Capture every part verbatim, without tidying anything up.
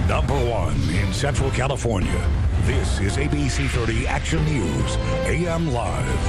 Number one in Central California. This is A B C thirty Action News, A M Live.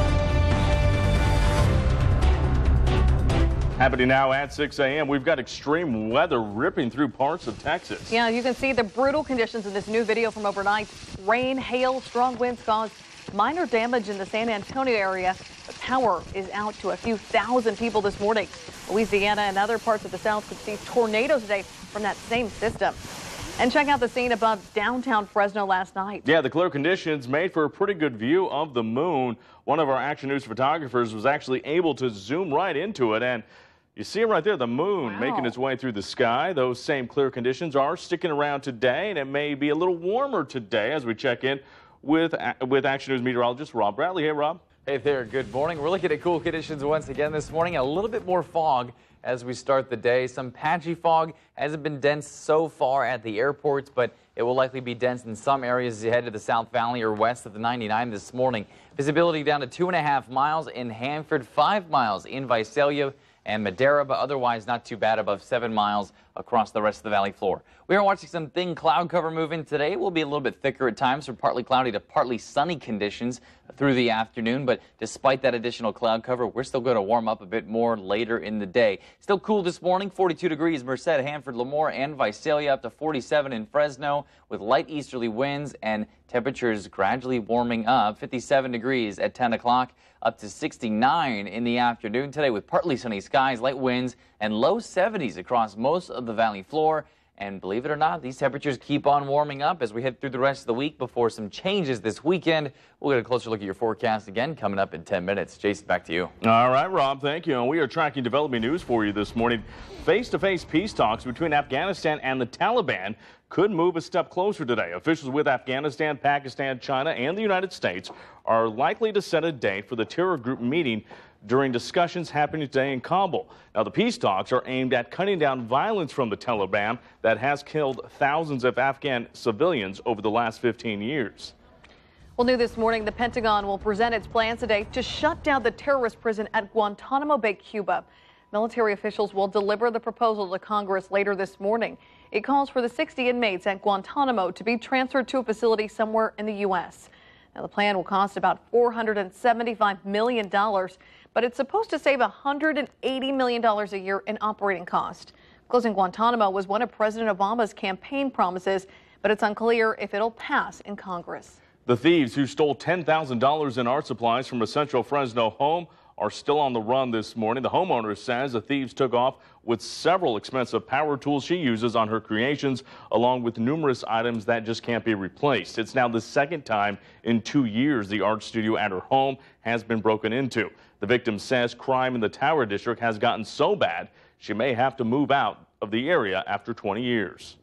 Happening now at six A M We've got extreme weather ripping through parts of Texas. Yeah, you can see the brutal conditions in this new video from overnight. Rain, hail, strong winds caused minor damage in the San Antonio area. The power is out to a few thousand people this morning. Louisiana and other parts of the South could see tornadoes today from that same system. And check out the scene above downtown Fresno last night. Yeah, the clear conditions made for a pretty good view of the moon. One of our Action News photographers was actually able to zoom right into it, and you see it right there, the moon wow. making its way through the sky. Those same clear conditions are sticking around today, and it may be a little warmer today as we check in with, with Action News meteorologist Rob Bradley. Hey, Rob. Hey there, good morning. We're looking at cool conditions once again this morning. A little bit more fog as we start the day. Some patchy fog. Hasn't been dense so far at the airports, but it will likely be dense in some areas as you head to the South Valley or west of the ninety-nine this morning. Visibility down to two and a half miles in Hanford, five miles in Visalia and Madera, but otherwise not too bad, above seven miles across the rest of the valley floor. We are watching some thin cloud cover move in today. It will be a little bit thicker at times from partly cloudy to partly sunny conditions through the afternoon, but despite that additional cloud cover, we're still going to warm up a bit more later in the day. Still cool this morning, forty-two degrees, Merced, Hanford, Lemoore, and Visalia, up to forty-seven in Fresno with light easterly winds and temperatures gradually warming up. fifty-seven degrees at ten o'clock, up to sixty-nine in the afternoon today with partly sunny skies, light winds, and low seventies across most of the valley floor. And believe it or not, these temperatures keep on warming up as we head through the rest of the week before some changes this weekend. We'll get a closer look at your forecast again coming up in ten minutes. Jason, back to you. All right, Rob, thank you. And we are tracking developing news for you this morning. Face-to-face peace talks between Afghanistan and the Taliban could move a step closer today. Officials with Afghanistan, Pakistan, China, and the United States are likely to set a date for the terror group meeting during discussions happening today in Kabul. Now, the peace talks are aimed at cutting down violence from the Taliban that has killed thousands of Afghan civilians over the last fifteen years. Well, new this morning, the Pentagon will present its plans today to shut down the terrorist prison at Guantanamo Bay, Cuba. Military officials will deliver the proposal to Congress later this morning. It calls for the sixty inmates at Guantanamo to be transferred to a facility somewhere in the U S Now, the plan will cost about four hundred seventy-five million dollars, but it's supposed to save one hundred eighty million dollars a year in operating cost. Closing Guantanamo was one of President Obama's campaign promises, but it's unclear if it'll pass in Congress. The thieves who stole ten thousand dollars in art supplies from a central Fresno home are still on the run this morning. The homeowner says the thieves took off with several expensive power tools she uses on her creations, along with numerous items that just can't be replaced. It's now the second time in two years the art studio at her home has been broken into. The victim says crime in the Tower District has gotten so bad she may have to move out of the area after twenty years.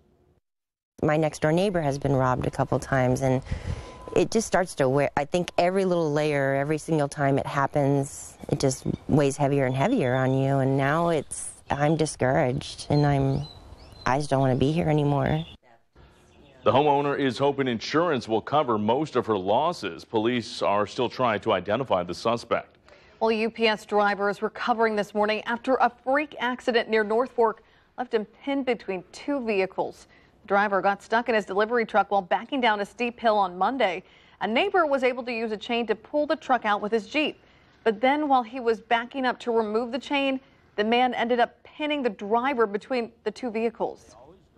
My next door neighbor has been robbed a couple times, and it just starts to wear. I think every little layer, every single time it happens, it just weighs heavier and heavier on you. And now it's, I'm discouraged, and I'm, I just don't want to be here anymore. The homeowner is hoping insurance will cover most of her losses. Police are still trying to identify the suspect. Well, a U P S driver is recovering this morning after a freak accident near North Fork left him pinned between two vehicles. The driver got stuck in his delivery truck while backing down a steep hill on Monday. A neighbor was able to use a chain to pull the truck out with his Jeep. But then while he was backing up to remove the chain, the man ended up pinning the driver between the two vehicles.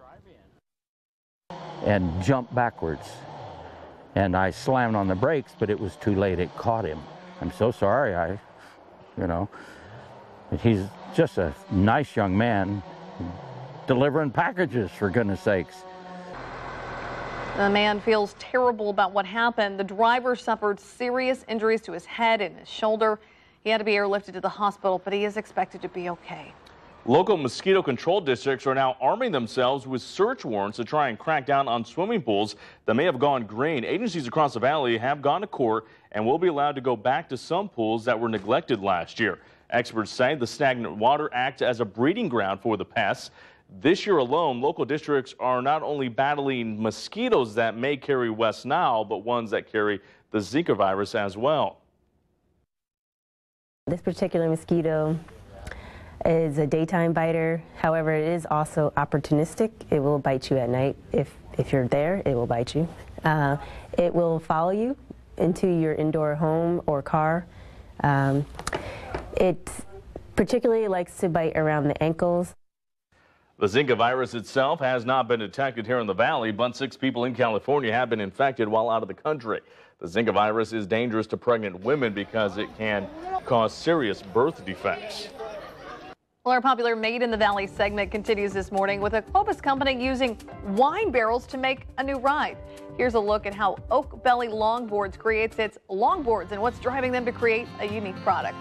And jumped backwards. And I slammed on the brakes, but it was too late. It caught him. I'm so sorry. I, you know, he's just a nice young man, delivering packages, for goodness sakes. The man feels terrible about what happened. The driver suffered serious injuries to his head and his shoulder. He had to be airlifted to the hospital, but he is expected to be okay. Local mosquito control districts are now arming themselves with search warrants to try and crack down on swimming pools that may have gone green. Agencies across the valley have gone to court and will be allowed to go back to some pools that were neglected last year. Experts say the stagnant water acts as a breeding ground for the pests. This year alone, local districts are not only battling mosquitoes that may carry West Nile, but ones that carry the Zika virus as well. This particular mosquito, is a daytime biter. However, it is also opportunistic. It will bite you at night. If, if you're there, it will bite you. Uh, it will follow you into your indoor home or car. Um, it particularly likes to bite around the ankles. The Zika virus itself has not been detected here in the valley, but six people in California have been infected while out of the country. The Zika virus is dangerous to pregnant women because it can cause serious birth defects. Well, our popular Made in the Valley segment continues this morning with a Clovis company using wine barrels to make a new ride. Here's a look at how Oak Belly Longboards creates its longboards and what's driving them to create a unique product.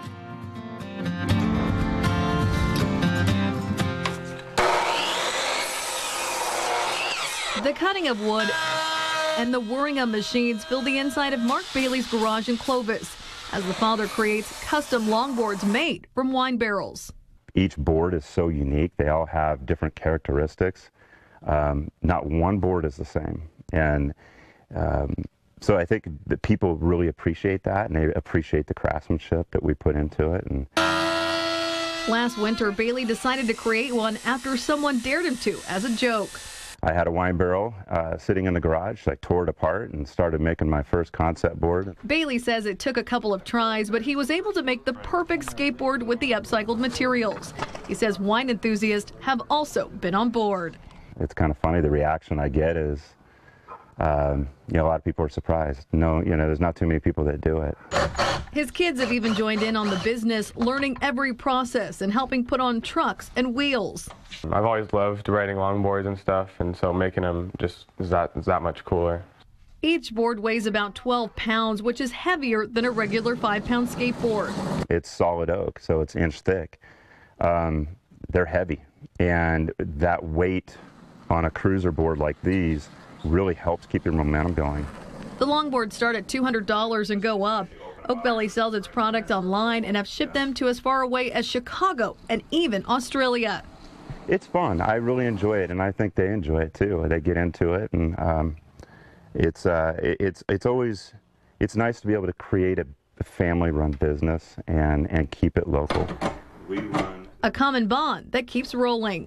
The cutting of wood and the whirring of machines fill the inside of Mark Bailey's garage in Clovis as the father creates custom longboards made from wine barrels. Each board is so unique. They all have different characteristics. Um, not one board is the same. And um, so I think that people really appreciate that, and they appreciate the craftsmanship that we put into it. And last winter, Bailey decided to create one after someone dared him to as a joke. I had a wine barrel uh, sitting in the garage. I tore it apart and started making my first concept board. Bailey says it took a couple of tries, but he was able to make the perfect skateboard with the upcycled materials. He says wine enthusiasts have also been on board. It's kind of funny, the reaction I get is, um, you know, a lot of people are surprised. No, you know, there's not too many people that do it. His kids have even joined in on the business, learning every process and helping put on trucks and wheels. I've always loved riding longboards and stuff, and so making them just is that, is that much cooler. Each board weighs about twelve pounds, which is heavier than a regular five-pound skateboard. It's solid oak, so it's inch thick. Um, they're heavy, and that weight on a cruiser board like these really helps keep your momentum going. The longboards start at two hundred dollars and go up. Oak Belly sells its product online and have shipped them to as far away as Chicago and even Australia. It's fun. I really enjoy it, and I think they enjoy it too. They get into it, and um, it's uh, it's it's always it's nice to be able to create a family-run business and and keep it local. We run a common bond that keeps rolling.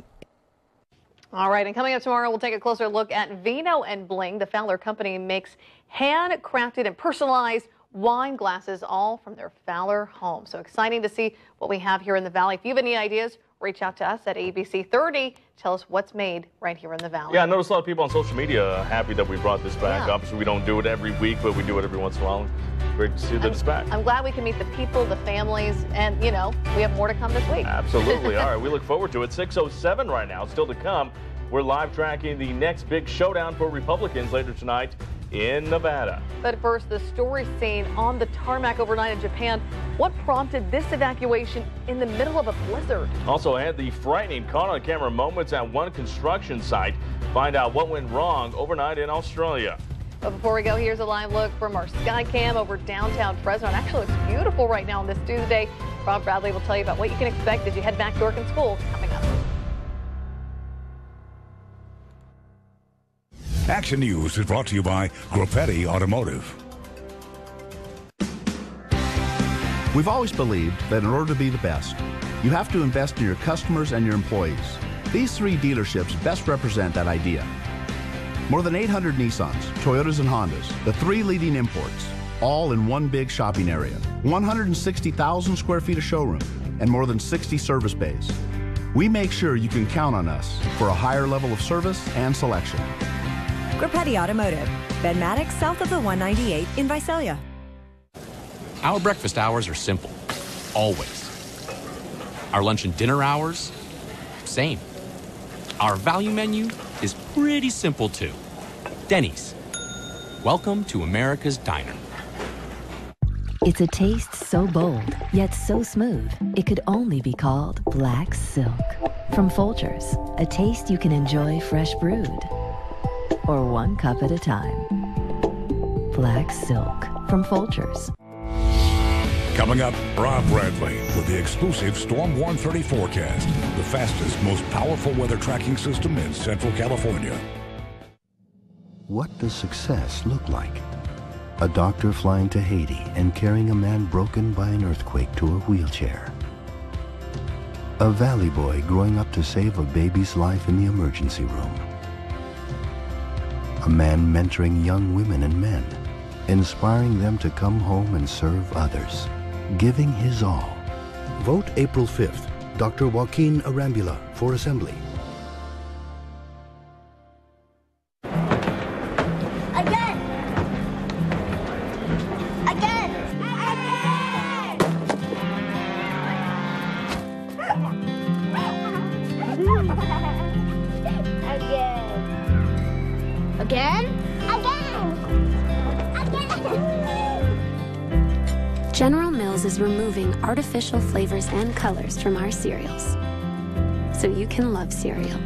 All right, and coming up tomorrow, we'll take a closer look at Vino and Bling. The Fowler Company makes handcrafted and personalized wine glasses, all from their Fowler home. So exciting to see what we have here in the Valley. If you have any ideas, reach out to us at A B C thirty. Tell us what's made right here in the Valley. Yeah, I noticed a lot of people on social media happy that we brought this back. Yeah. Obviously, we don't do it every week, but we do it every once in a while. Great to see that it's back. I'm glad we can meet the people, the families, and, you know, we have more to come this week. Absolutely. All right, we look forward to it. six oh seven right now, still to come. We're live tracking the next big showdown for Republicans later tonight in Nevada. But first, the story scene on the tarmac overnight in Japan. What prompted this evacuation in the middle of a blizzard? Also ahead, the frightening caught-on-camera moments at one construction site. Find out what went wrong overnight in Australia. But before we go, here's a live look from our sky cam over downtown Fresno. It actually looks beautiful right now on this Tuesday. Rob Bradley will tell you about what you can expect as you head back to work and school coming up. Action News is brought to you by Groppetti Automotive. We've always believed that in order to be the best, you have to invest in your customers and your employees. These three dealerships best represent that idea. More than eight hundred Nissans, Toyotas, and Hondas, the three leading imports, all in one big shopping area. one hundred sixty thousand square feet of showroom and more than sixty service bays. We make sure you can count on us for a higher level of service and selection. Groppetti Automotive, Ben Maddox, south of the one ninety-eight in Visalia. Our breakfast hours are simple, always. Our lunch and dinner hours, same. Our value menu is pretty simple too. Denny's. Welcome to America's Diner. It's a taste so bold, yet so smooth, it could only be called Black Silk. From Folgers, a taste you can enjoy fresh brewed, or one cup at a time. Black Silk from Folgers. Coming up, Rob Bradley with the exclusive Storm one thirty forecast, the fastest, most powerful weather tracking system in Central California. What does success look like? A doctor flying to Haiti and carrying a man broken by an earthquake to a wheelchair. A valley boy growing up to save a baby's life in the emergency room. A man mentoring young women and men, inspiring them to come home and serve others, giving his all. Vote April fifth. Doctor Joaquin Arambula for Assembly. Again! Again! Again! Again? General Mills is removing artificial flavors and colors from our cereals, so you can love cereal.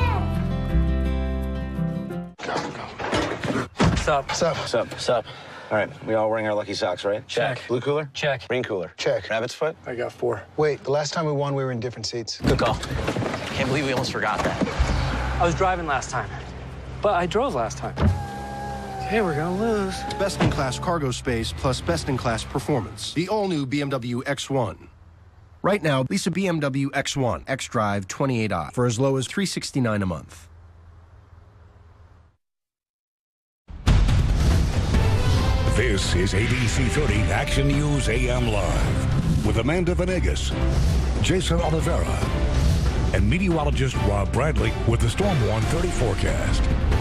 Sup? Sup? Sup? Sup? All right, we all wearing our lucky socks, right? Check. Blue cooler? Check. Green cooler? Check. Rabbit's foot? I got four. Wait, the last time we won, we were in different seats. Good call. Can't believe we almost forgot that. I was driving last time, but I drove last time. Hey, we're gonna lose. Best-in-class cargo space plus best-in-class performance. The all-new B M W X one. Right now, lease a B M W X one X-Drive twenty-eight i for as low as three hundred sixty-nine dollars a month. This is A B C thirty Action News A M Live with Amanda Venegas, Jason Oliveira, and meteorologist Rob Bradley with the Storm one thirty forecast.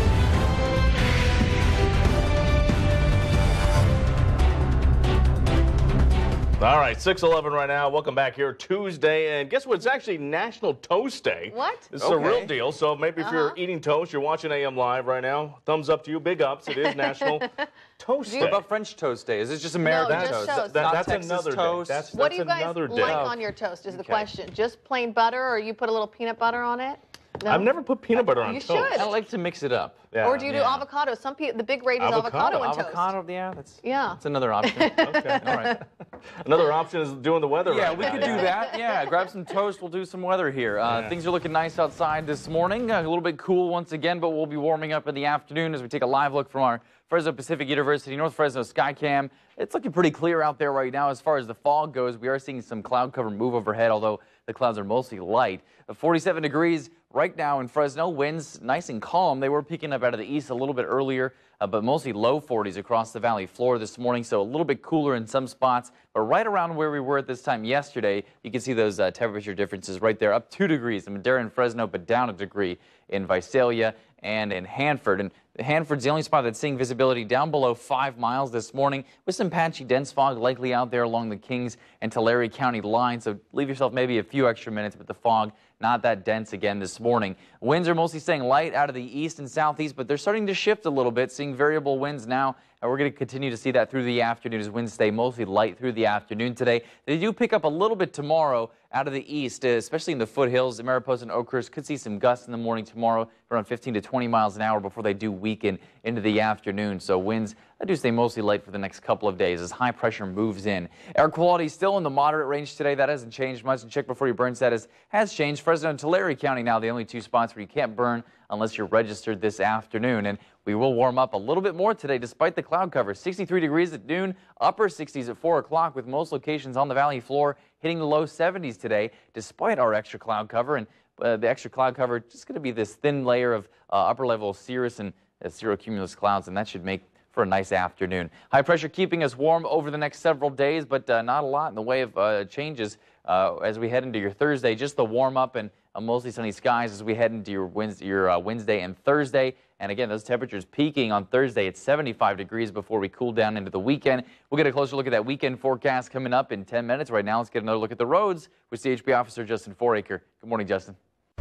All right, six eleven right now. Welcome back here Tuesday. And guess what? It's actually National Toast Day. What? This okay. is a real deal. So maybe if uh-huh. you're eating toast, you're watching A M Live right now, thumbs up to you. Big ups. It is National Toast Day. What about French Toast Day? Is it just American no, just toast? toast. That, that's Texas another toast. day. That's, what that's do you guys another day. like on your toast is the okay. question. Just plain butter or you put a little peanut butter on it? No? I've never put peanut butter on you toast. You should. I like to mix it up. Yeah. Or do you do yeah. avocado? Some people, the big rate is avocado, avocado on toast. Avocado, yeah, that's yeah. That's another option. Okay, all right. Another option is doing the weather. Yeah, right we now. could do that. Yeah, grab some toast. We'll do some weather here. Uh, yeah. Things are looking nice outside this morning. Uh, a little bit cool once again, but we'll be warming up in the afternoon as we take a live look from our Fresno Pacific University North Fresno Skycam. It's looking pretty clear out there right now as far as the fog goes. We are seeing some cloud cover move overhead, although the clouds are mostly light. forty-seven degrees right now in Fresno. Winds nice and calm. They were peeking up out of the east a little bit earlier, uh, but mostly low forties across the valley floor this morning, so a little bit cooler in some spots. But right around where we were at this time yesterday, you can see those uh, temperature differences right there, up two degrees in Madera and Fresno, but down a degree in Visalia and in Hanford. And Hanford's the only spot that's seeing visibility down below five miles this morning with some patchy dense fog likely out there along the Kings and Tulare County line. So leave yourself maybe a few extra minutes, but the fog not that dense again this morning. Winds are mostly staying light out of the east and southeast, but they're starting to shift a little bit, seeing variable winds now. And we're going to continue to see that through the afternoon as winds stay mostly light through the afternoon today. They do pick up a little bit tomorrow out of the east, especially in the foothills. Mariposa and Oakhurst could see some gusts in the morning tomorrow, around fifteen to twenty miles an hour before they do weaken into the afternoon. So winds that do stay mostly light for the next couple of days as high pressure moves in. Air quality still in the moderate range today. That hasn't changed much. And check before you burn status has changed. Fresno and Tulare County now the only two spots where you can't burn unless you're registered this afternoon. And we will warm up a little bit more today despite the cloud cover. sixty-three degrees at noon, upper sixties at four o'clock with most locations on the valley floor hitting the low seventies today despite our extra cloud cover. And uh, the extra cloud cover just going to be this thin layer of uh, upper level cirrus and uh, cirrocumulus clouds, and that should make for a nice afternoon. High pressure keeping us warm over the next several days, but uh, not a lot in the way of uh, changes uh, as we head into your Thursday. Just the warm up and uh, mostly sunny skies as we head into your Wednesday, your uh, Wednesday and Thursday. And again, those temperatures peaking on Thursday at seventy-five degrees before we cool down into the weekend. We'll get a closer look at that weekend forecast coming up in ten minutes. Right now, let's get another look at the roads with C H P officer Justin Foraker. Good morning, Justin.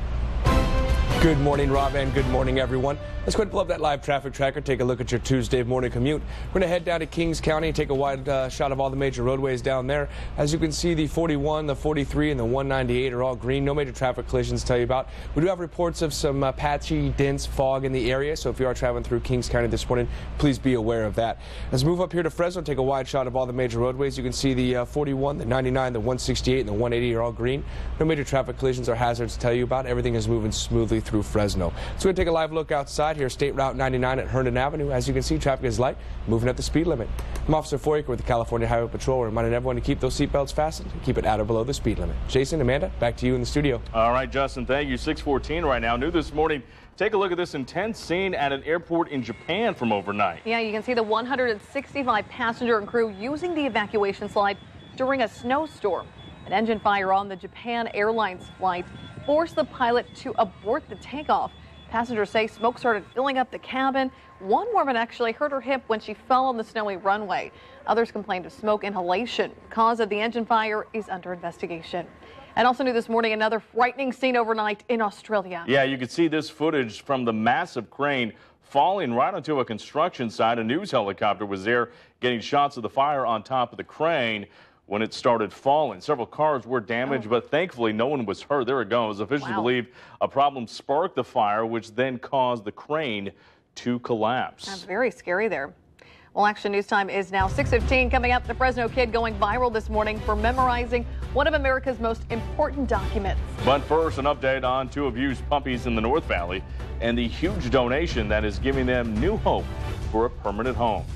Good morning, Rob, and good morning, everyone. Let's go ahead and pull up that live traffic tracker, take a look at your Tuesday morning commute. We're going to head down to Kings County and take a wide uh, shot of all the major roadways down there. As you can see, the forty-one, the forty-three, and the one ninety-eight are all green. No major traffic collisions to tell you about. We do have reports of some uh, patchy, dense fog in the area, so if you are traveling through Kings County this morning, please be aware of that. Let's move up here to Fresno, take a wide shot of all the major roadways. You can see the uh, forty-one, the ninety-nine, the one sixty-eight, and the one eighty are all green. No major traffic collisions or hazards to tell you about. Everything is moving smoothly through through Fresno. So we're going to take a live look outside here, State Route ninety-nine at Herndon Avenue. As you can see, traffic is light, moving at the speed limit. I'm Officer Foyker with the California Highway Patrol, reminding everyone to keep those seatbelts fastened and keep it at or below the speed limit. Jason, Amanda, back to you in the studio. All right, Justin, thank you. six fourteen right now. New this morning. Take a look at this intense scene at an airport in Japan from overnight. Yeah, you can see the one hundred sixty-five passenger and crew using the evacuation slide during a snowstorm. An engine fire on the Japan Airlines flight forced the pilot to abort the takeoff. Passengers say smoke started filling up the cabin. One woman actually hurt her hip when she fell on the snowy runway. Others complained of smoke inhalation. Cause of the engine fire is under investigation. And also new this morning, another frightening scene overnight in Australia. Yeah, you could see this footage from the massive crane falling right onto a construction site. A news helicopter was there getting shots of the fire on top of the crane when it started falling. Several cars were damaged, oh. but thankfully no one was hurt. There it goes. Officials wow. believe a problem sparked the fire, which then caused the crane to collapse. That's very scary there. Well, Action News Time is now six fifteen. Coming up, the Fresno kid going viral this morning for memorizing one of America's most important documents. But first, an update on two abused puppies in the North Valley and the huge donation that is giving them new hope for a permanent home.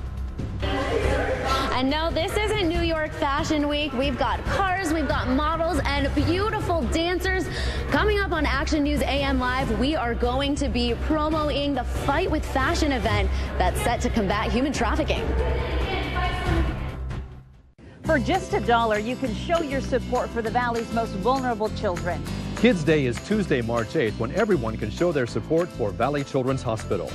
And no, this isn't New York Fashion Week. We've got cars, we've got models, and beautiful dancers. Coming up on Action News A M Live, we are going to be promoting the Fight with Fashion event that's set to combat human trafficking. For just a dollar, you can show your support for the Valley's most vulnerable children. Kids Day is Tuesday, March eighth, when everyone can show their support for Valley Children's Hospital.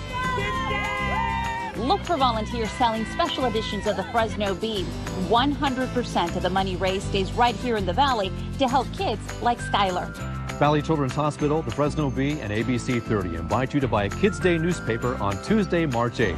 Look for volunteers selling special editions of the Fresno Bee. one hundred percent of the money raised stays right here in the Valley to help kids like Skylar. Valley Children's Hospital, the Fresno Bee, and A B C thirty invite you to buy a Kids Day newspaper on Tuesday, March eighth.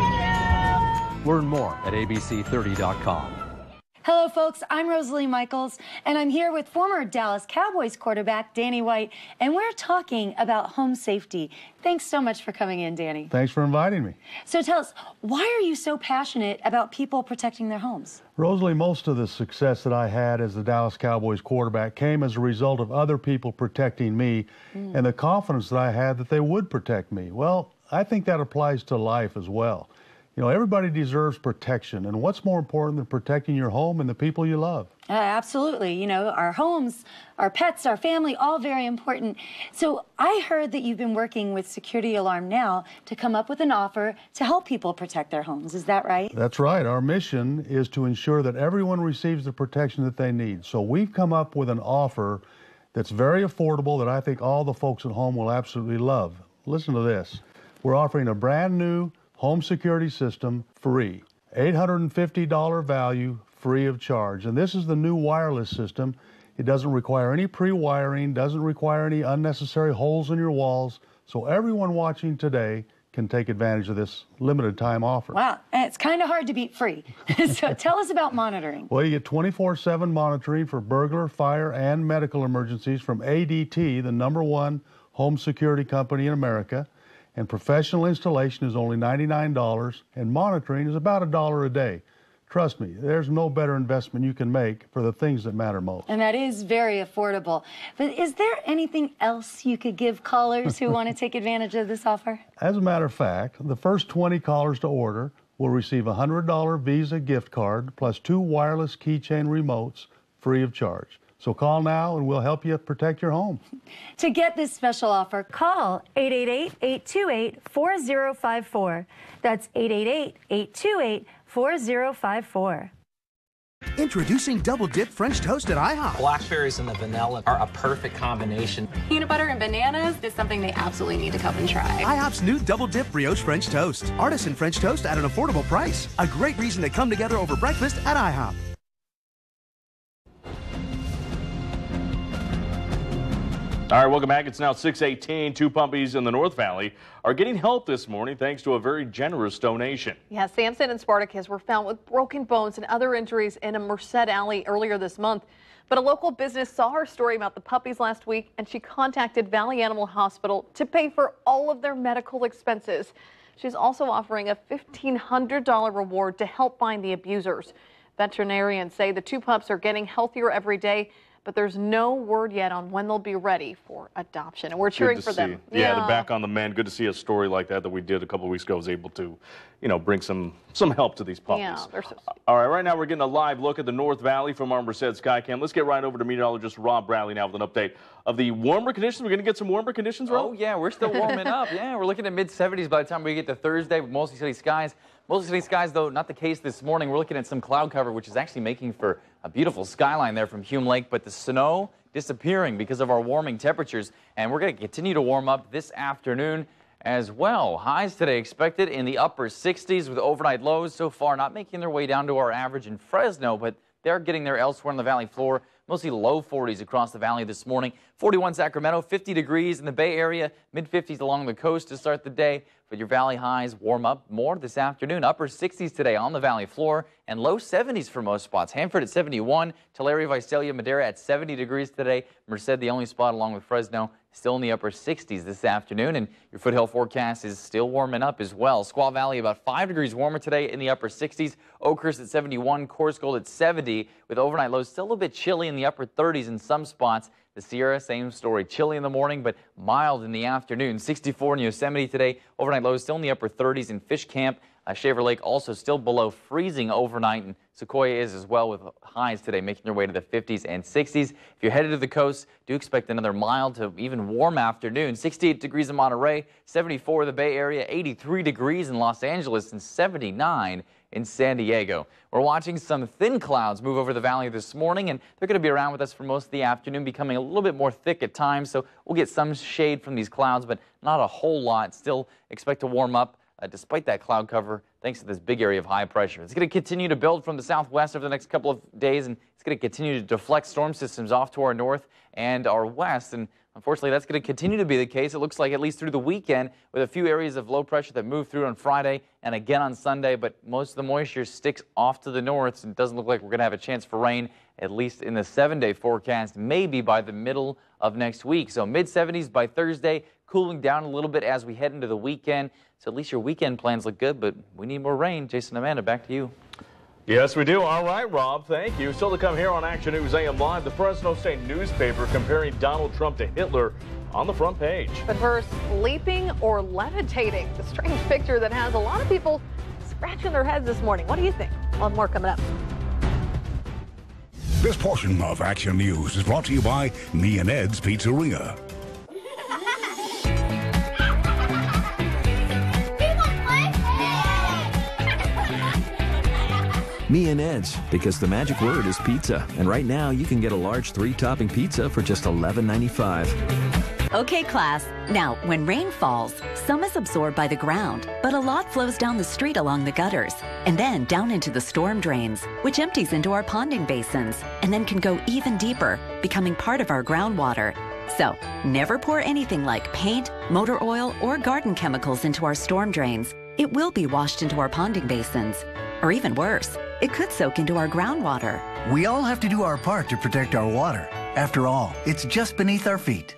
Learn more at A B C thirty dot com. Hello, folks. I'm Rosalie Michaels, and I'm here with former Dallas Cowboys quarterback Danny White, and we're talking about home safety. Thanks so much for coming in, Danny. Thanks for inviting me. So tell us, why are you so passionate about people protecting their homes? Rosalie, most of the success that I had as the Dallas Cowboys quarterback came as a result of other people protecting me mm. and the confidence that I had that they would protect me. Well, I think that applies to life as well. You know, everybody deserves protection, and what's more important than protecting your home and the people you love? Uh, absolutely. You know, our homes, our pets, our family, all very important. So I heard that you've been working with Security Alarm Now to come up with an offer to help people protect their homes. Is that right? That's right. Our mission is to ensure that everyone receives the protection that they need. So we've come up with an offer that's very affordable that I think all the folks at home will absolutely love. Listen to this. We're offering a brand new home security system free, eight hundred fifty dollars value, free of charge. And this is the new wireless system. It doesn't require any pre-wiring, doesn't require any unnecessary holes in your walls. So everyone watching today can take advantage of this limited time offer. Wow, and it's kind of hard to beat free. So tell us about monitoring. Well, you get twenty-four seven monitoring for burglar, fire, and medical emergencies from A D T, the number one home security company in America. And professional installation is only ninety-nine dollars, and monitoring is about a dollar a day. Trust me, there's no better investment you can make for the things that matter most. And that is very affordable. But is there anything else you could give callers who want to take advantage of this offer? As a matter of fact, the first twenty callers to order will receive a one hundred dollar Visa gift card plus two wireless keychain remotes free of charge. So call now and we'll help you protect your home. To get this special offer, call eight eight eight, eight two eight, four zero five four. That's eight eight eight, eight two eight, four zero five four. Introducing Double Dip French Toast at IHOP. Blackberries and the vanilla are a perfect combination. Peanut butter and bananas is something they absolutely need to come and try. IHOP's new Double Dip Brioche French Toast. Artisan French Toast at an affordable price. A great reason to come together over breakfast at IHOP. All right, welcome back. It's now six eighteen. Two puppies in the North Valley are getting help this morning thanks to a very generous donation. Yeah, Samson and Spartacus were found with broken bones and other injuries in a Merced alley earlier this month. But a local business saw her story about the puppies last week, and she contacted Valley Animal Hospital to pay for all of their medical expenses. She's also offering a fifteen hundred dollar reward to help find the abusers. Veterinarians say the two pups are getting healthier every day. but there's no word yet on when they'll be ready for adoption. And we're cheering for see. them. Yeah, yeah, they're back on the mend. Good to see a story like that that we did a couple of weeks ago was able to, you know, bring some some help to these puppies. Yeah, they're so sweet. All right, right now we're getting a live look at the North Valley from our Merced Skycam. Let's get right over to meteorologist Rob Bradley now with an update of the warmer conditions. We're going to get some warmer conditions, Rob? Oh, yeah, we're still warming up. Yeah, we're looking at mid seventies by the time we get to Thursday with mostly sunny skies. Mostly sunny skies, though, not the case this morning. We're looking at some cloud cover, which is actually making for a beautiful skyline there from Hume Lake, but the snow disappearing because of our warming temperatures, and we're going to continue to warm up this afternoon as well. Highs today expected in the upper sixties with overnight lows so far not making their way down to our average in Fresno, but they're getting there elsewhere on the valley floor. Mostly low forties across the valley this morning. forty-one Sacramento, fifty degrees in the Bay Area, mid fifties along the coast to start the day. But your valley highs warm up more this afternoon. Upper sixties today on the valley floor and low seventies for most spots. Hanford at seventy-one, Tulare, Visalia, Madera at seventy degrees today. Merced, the only spot along with Fresno, still in the upper sixties this afternoon. And your foothill forecast is still warming up as well. Squaw Valley about five degrees warmer today in the upper sixties. Oakhurst at seventy-one, Coarse Gold at seventy with overnight lows still a little bit chilly in the upper thirties in some spots. The Sierra, same story. Chilly in the morning, but mild in the afternoon. sixty-four in Yosemite today. Overnight lows still in the upper thirties in Fish Camp. Uh, Shaver Lake also still below freezing overnight, and Sequoia is as well with highs today making their way to the fifties and sixties. If you're headed to the coast, do expect another mild to even warm afternoon. sixty-eight degrees in Monterey, seventy-four in the Bay Area, eighty-three degrees in Los Angeles, and seventy-nine in San Diego. We're watching some thin clouds move over the valley this morning, and they're going to be around with us for most of the afternoon, becoming a little bit more thick at times, so we'll get some shade from these clouds, but not a whole lot. Still expect to warm up uh, despite that cloud cover, thanks to this big area of high pressure. It's going to continue to build from the southwest over the next couple of days, and it's going to continue to deflect storm systems off to our north and our west, and unfortunately, that's going to continue to be the case. It looks like at least through the weekend with a few areas of low pressure that move through on Friday and again on Sunday, but most of the moisture sticks off to the north, and it doesn't look like we're going to have a chance for rain, at least in the seven-day forecast, maybe by the middle of next week. So mid seventies by Thursday, cooling down a little bit as we head into the weekend. So at least your weekend plans look good, but we need more rain. Jason, Amanda, back to you. Yes, we do. All right, Rob, thank you. Still to come here on Action News A M Live, the Fresno State newspaper comparing Donald Trump to Hitler on the front page. But first, sleeping or levitating, the strange picture that has a lot of people scratching their heads this morning. What do you think? Well, more coming up. This portion of Action News is brought to you by Me and Ed's Pizzeria. Me and Ed's, because the magic word is pizza. And right now, you can get a large three-topping pizza for just eleven ninety-five. Okay, class. Now, when rain falls, some is absorbed by the ground, but a lot flows down the street along the gutters, and then down into the storm drains, which empties into our ponding basins, and then can go even deeper, becoming part of our groundwater. So, never pour anything like paint, motor oil, or garden chemicals into our storm drains. It will be washed into our ponding basins. Or even worse, it could soak into our groundwater. We all have to do our part to protect our water. After all, it's just beneath our feet.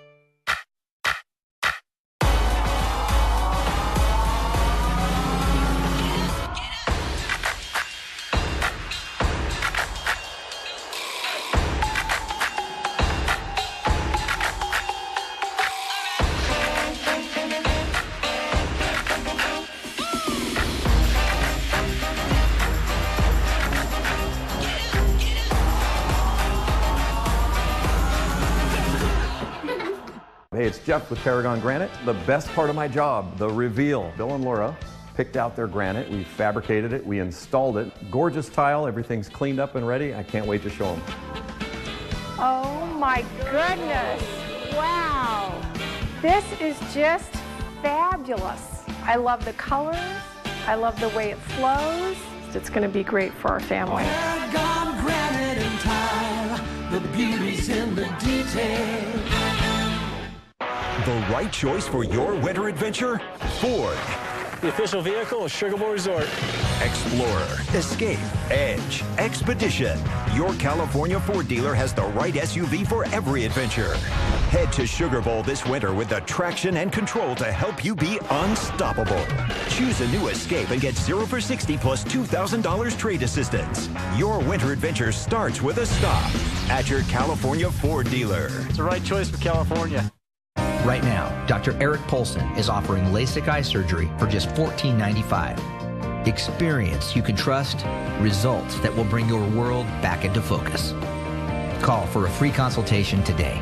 Hey, it's Jeff with Paragon Granite. The best part of my job, the reveal. Bill and Laura picked out their granite. We fabricated it. We installed it. Gorgeous tile. Everything's cleaned up and ready. I can't wait to show them. Oh my goodness. Wow. This is just fabulous. I love the colors. I love the way it flows. It's going to be great for our family. Paragon Granite and tile. The beauty's in the detail. The right choice for your winter adventure? Ford. The official vehicle of Sugarbowl Resort. Explorer, Escape, Edge, Expedition. Your California Ford dealer has the right S U V for every adventure. Head to Sugar Bowl this winter with the traction and control to help you be unstoppable. Choose a new Escape and get zero for sixty plus two thousand dollars trade assistance. Your winter adventure starts with a stop. at your California Ford dealer. It's the right choice for California. Right now, Doctor Eric Polson is offering LASIK eye surgery for just fourteen ninety-five. Experience you can trust, results that will bring your world back into focus. Call for a free consultation today.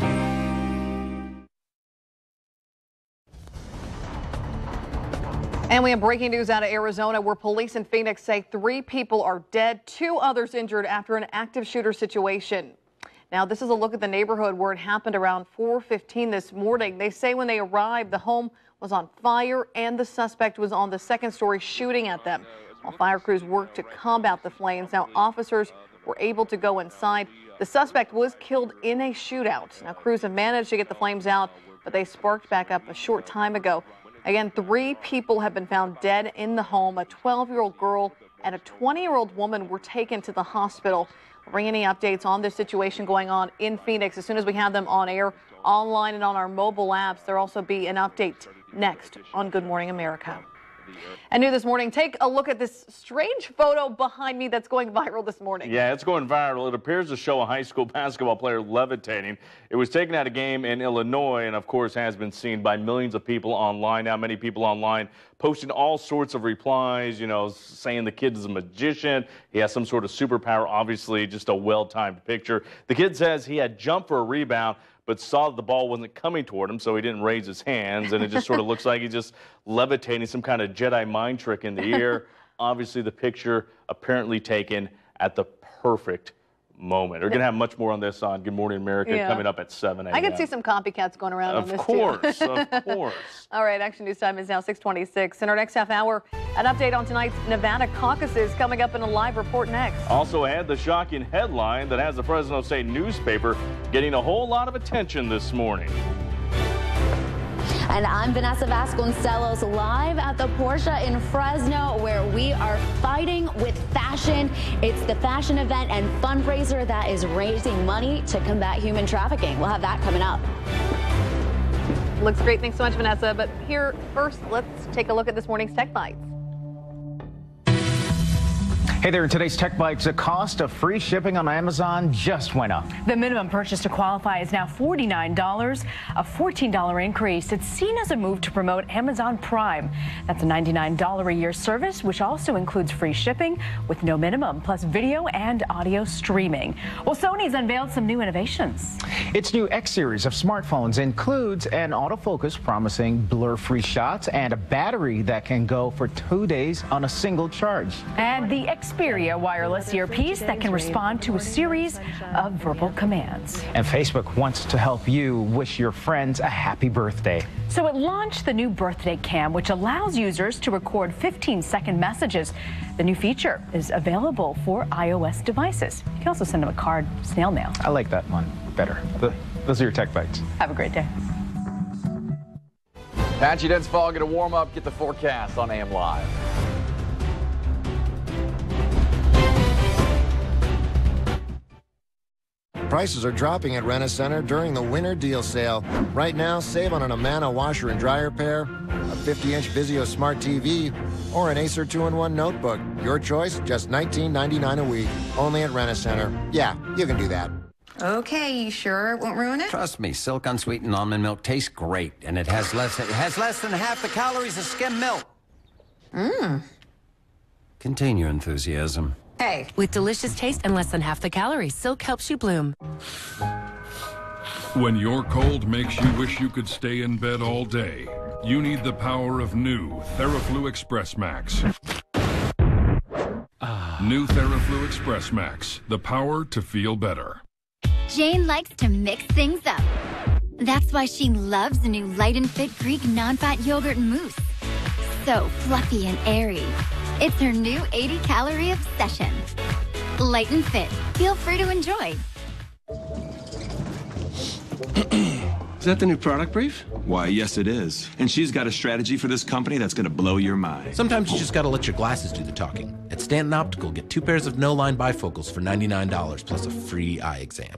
And we have breaking news out of Arizona where police in Phoenix say three people are dead, two others injured after an active shooter situation. Now, this is a look at the neighborhood where it happened around four fifteen this morning. They say when they arrived, the home was on fire and the suspect was on the second story shooting at them. While fire crews worked to combat the flames, now officers were able to go inside. The suspect was killed in a shootout. Now, crews have managed to get the flames out, but they sparked back up a short time ago. Again, three people have been found dead in the home. A twelve-year-old girl and a twenty-year-old woman were taken to the hospital. We'll bring any updates on this situation going on in Phoenix as soon as we have them on air, online, and on our mobile apps. There'll also be an update next on Good Morning America. And new this morning, take a look at this strange photo behind me that's going viral this morning. Yeah, it's going viral. It appears to show a high school basketball player levitating. It was taken at a game in Illinois and, of course, has been seen by millions of people online. Now, many people online posting all sorts of replies, you know, saying the kid is a magician. He has some sort of superpower, obviously just a well-timed picture. The kid says he had jumped for a rebound, but saw that the ball wasn't coming toward him, so he didn't raise his hands, and it just sort of looks like he's just levitating, some kind of Jedi mind trick in the air. Obviously, the picture apparently taken at the perfect moment. We're going to have much more on this on Good Morning America yeah. coming up at seven a m I can see some copycats going around of on this, course, too. Of course. All right, Action News time is now six twenty-six. In our next half hour, an update on tonight's Nevada caucuses coming up in a live report next. Also ahead, the shocking headline that has the Fresno State newspaper getting a whole lot of attention this morning. And I'm Vanessa Vasconcelos, live at the Porsche in Fresno, where we are fighting with fashion. It's the fashion event and fundraiser that is raising money to combat human trafficking. We'll have that coming up. Looks great. Thanks so much, Vanessa. But here first, let's take a look at this morning's Tech Bites. Hey there, in today's Tech Bites, the cost of free shipping on Amazon just went up. The minimum purchase to qualify is now forty-nine dollars, a fourteen dollar increase. It's seen as a move to promote Amazon Prime. That's a ninety-nine dollars a year service, which also includes free shipping with no minimum, plus video and audio streaming. Well, Sony's unveiled some new innovations. Its new X series of smartphones includes an autofocus promising blur-free shots and a battery that can go for two days on a single charge. And the Xperia wireless earpiece that can respond to a series of verbal commands. And Facebook wants to help you wish your friends a happy birthday. So it launched the new birthday cam, which allows users to record fifteen second messages. The new feature is available for iOS devices. You can also send them a card, snail mail. I like that one better. Those are your Tech Bites. Have a great day. Patchy dense fog, get a warm up, get the forecast on A M Live. Prices are dropping at Rent-A-Center during the winter deal sale. Right now, save on an Amana washer and dryer pair, a fifty inch Vizio Smart T V, or an Acer two in one notebook. Your choice, just nineteen ninety-nine a week. Only at Rent-A-Center. Yeah, you can do that. Okay, you sure it won't ruin it? Trust me, Silk unsweetened almond milk tastes great, and it has less it has less than half the calories of skim milk. Mmm. Contain your enthusiasm. Hey. With delicious taste and less than half the calories, Silk helps you bloom. When your cold makes you wish you could stay in bed all day, you need the power of new TheraFlu Express Max. New TheraFlu Express Max, the power to feel better. Jane likes to mix things up. That's why she loves the new Light and Fit Greek non-fat yogurt mousse. So fluffy and airy. It's her new eighty calorie obsession. Light and Fit. Feel free to enjoy. Is that the new product brief? Why, yes it is. And she's got a strategy for this company that's going to blow your mind. Sometimes you just got to let your glasses do the talking. At Stanton Optical, get two pairs of no-line bifocals for ninety-nine dollars plus a free eye exam.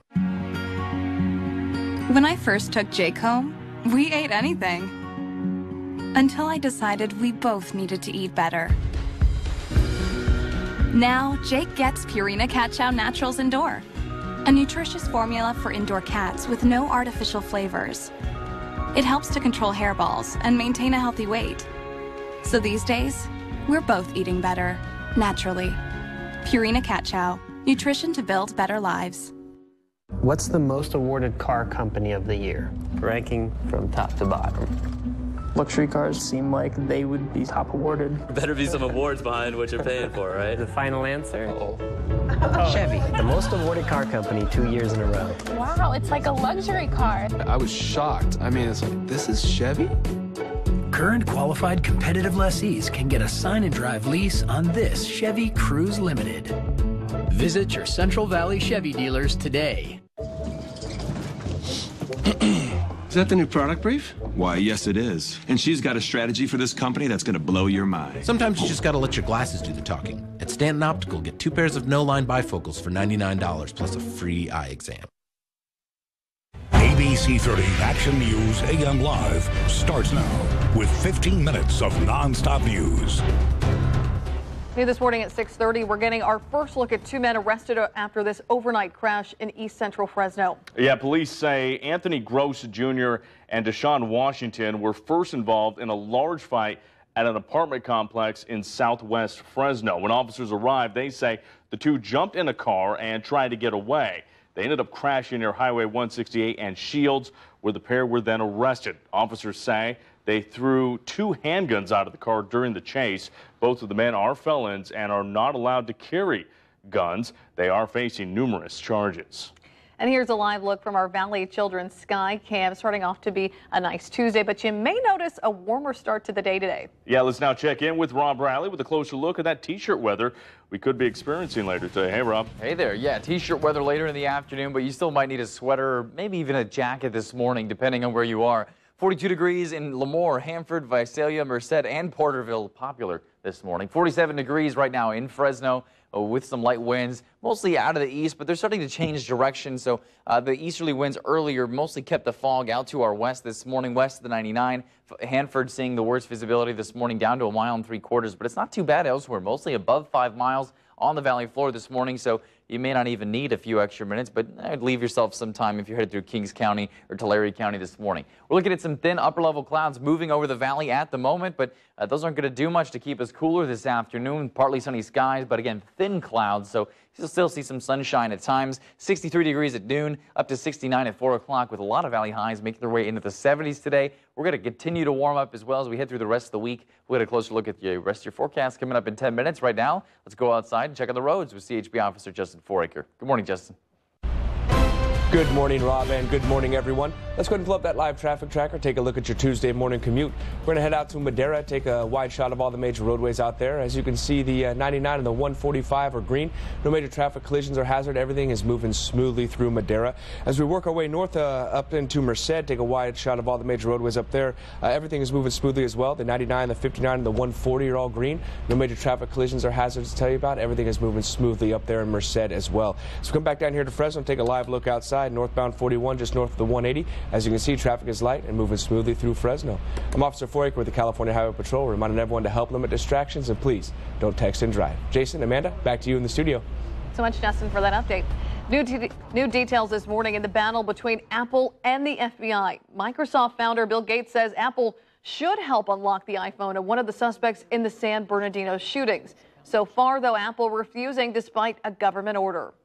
When I first took Jake home, we ate anything. Until I decided we both needed to eat better. Now, Jake gets Purina Cat Chow Naturals Indoor. a nutritious formula for indoor cats with no artificial flavors. It helps to control hairballs and maintain a healthy weight. So these days, we're both eating better, naturally. Purina Cat Chow, nutrition to build better lives. What's the most awarded car company of the year? Ranking from top to bottom. Luxury cars seem like they would be top awarded. Better be some awards behind what you're paying for, right? The final answer? Uh-oh. Chevy, the most awarded car company two years in a row. Wow, it's like a luxury car. I was shocked. I mean, it's like, this is Chevy? Current qualified competitive lessees can get a sign and drive lease on this Chevy Cruze Limited. Visit your Central Valley Chevy dealers today. Is that the new product brief? Why, yes, it is. And she's got a strategy for this company that's going to blow your mind. Sometimes you just got to let your glasses do the talking. At Stanton Optical, get two pairs of no-line bifocals for ninety-nine dollars plus a free eye exam. A B C thirty Action News A M Live starts now with fifteen minutes of non-stop news. New this morning at six thirty, we're getting our first look at two men arrested after this overnight crash in East Central Fresno. Yeah, police say Anthony Gross Junior and Deshaun Washington were first involved in a large fight at an apartment complex in southwest Fresno. When officers arrived, they say the two jumped in a car and tried to get away. They ended up crashing near Highway one sixty-eight and Shields, where the pair were then arrested. Officers say they threw two handguns out of the car during the chase. Both of the men are felons and are not allowed to carry guns. They are facing numerous charges. And here's a live look from our Valley Children's Sky Cam. Starting off to be a nice Tuesday, but you may notice a warmer start to the day today. Yeah, let's now check in with Rob Riley with a closer look at that T-shirt weather we could be experiencing later today. Hey, Rob. Hey there. Yeah, T-shirt weather later in the afternoon, but you still might need a sweater or maybe even a jacket this morning, depending on where you are. forty-two degrees in Lemoore, Hanford, Visalia, Merced, and Porterville, popular this morning. forty-seven degrees right now in Fresno uh, with some light winds, mostly out of the east, but they're starting to change direction. So uh, the easterly winds earlier mostly kept the fog out to our west this morning, west of the ninety-nine. Hanford seeing the worst visibility this morning down to a mile and three quarters, but it's not too bad elsewhere, mostly above five miles on the valley floor this morning. So you may not even need a few extra minutes, but I'd leave yourself some time if you're headed through Kings County or Tulare County this morning. We're looking at some thin upper-level clouds moving over the valley at the moment, but uh, those aren't going to do much to keep us cooler this afternoon. Partly sunny skies, but again, thin clouds, so you'll still see some sunshine at times. sixty-three degrees at noon, up to sixty-nine at four o'clock, with a lot of valley highs making their way into the seventies today. We're going to continue to warm up as well as we head through the rest of the week. We'll get a closer look at the rest of your forecast coming up in ten minutes. Right now, let's go outside and check on the roads with C H P Officer Justin Foraker. Good morning, Justin. Good morning, Rob, and good morning, everyone. Let's go ahead and pull up that live traffic tracker, take a look at your Tuesday morning commute. We're going to head out to Madera, take a wide shot of all the major roadways out there. As you can see, the uh, ninety-nine and the one forty-five are green. No major traffic collisions or hazard. Everything is moving smoothly through Madera. As we work our way north uh, up into Merced, take a wide shot of all the major roadways up there. Uh, everything is moving smoothly as well. The ninety-nine, the fifty-nine, and the one forty are all green. No major traffic collisions or hazards to tell you about. Everything is moving smoothly up there in Merced as well. So come back down here to Fresno and take a live look outside. Northbound forty-one, just north of the one eighty. As you can see, traffic is light and moving smoothly through Fresno. I'm Officer Foraker with the California Highway Patrol, reminding everyone to help limit distractions and please don't text and drive. Jason, Amanda, back to you in the studio. So much, Justin, for that update. New, de new details this morning in the battle between Apple and the F B I. Microsoft founder Bill Gates says Apple should help unlock the iPhone of one of the suspects in the San Bernardino shootings. So far, though, Apple refusing despite a government order.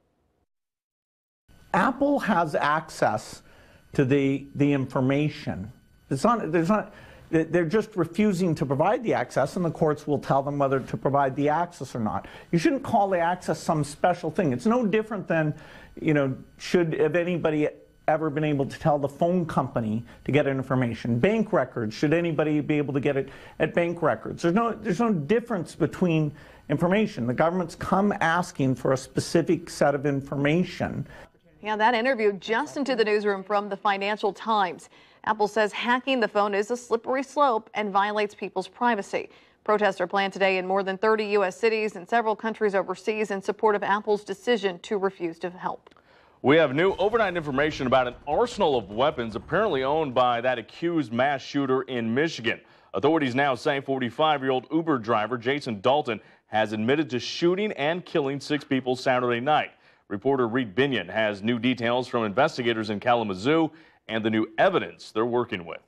Apple has access to the the information. It's not, there's not, they're just refusing to provide the access, and the courts will tell them whether to provide the access or not. You shouldn't call the access some special thing. It's no different than, you know, should have anybody ever been able to tell the phone company to get information. Bank records, should anybody be able to get it at bank records? There's no, there's no difference between information. The government's come asking for a specific set of information. Yeah, that interview just into the newsroom from the Financial Times. Apple says hacking the phone is a slippery slope and violates people's privacy. Protests are planned today in more than thirty U S cities and several countries overseas in support of Apple's decision to refuse to help. We have new overnight information about an arsenal of weapons apparently owned by that accused mass shooter in Michigan. Authorities now say forty-five-year-old Uber driver Jason Dalton has admitted to shooting and killing six people Saturday night. Reporter Reed Binion has new details from investigators in Kalamazoo and the new evidence they're working with.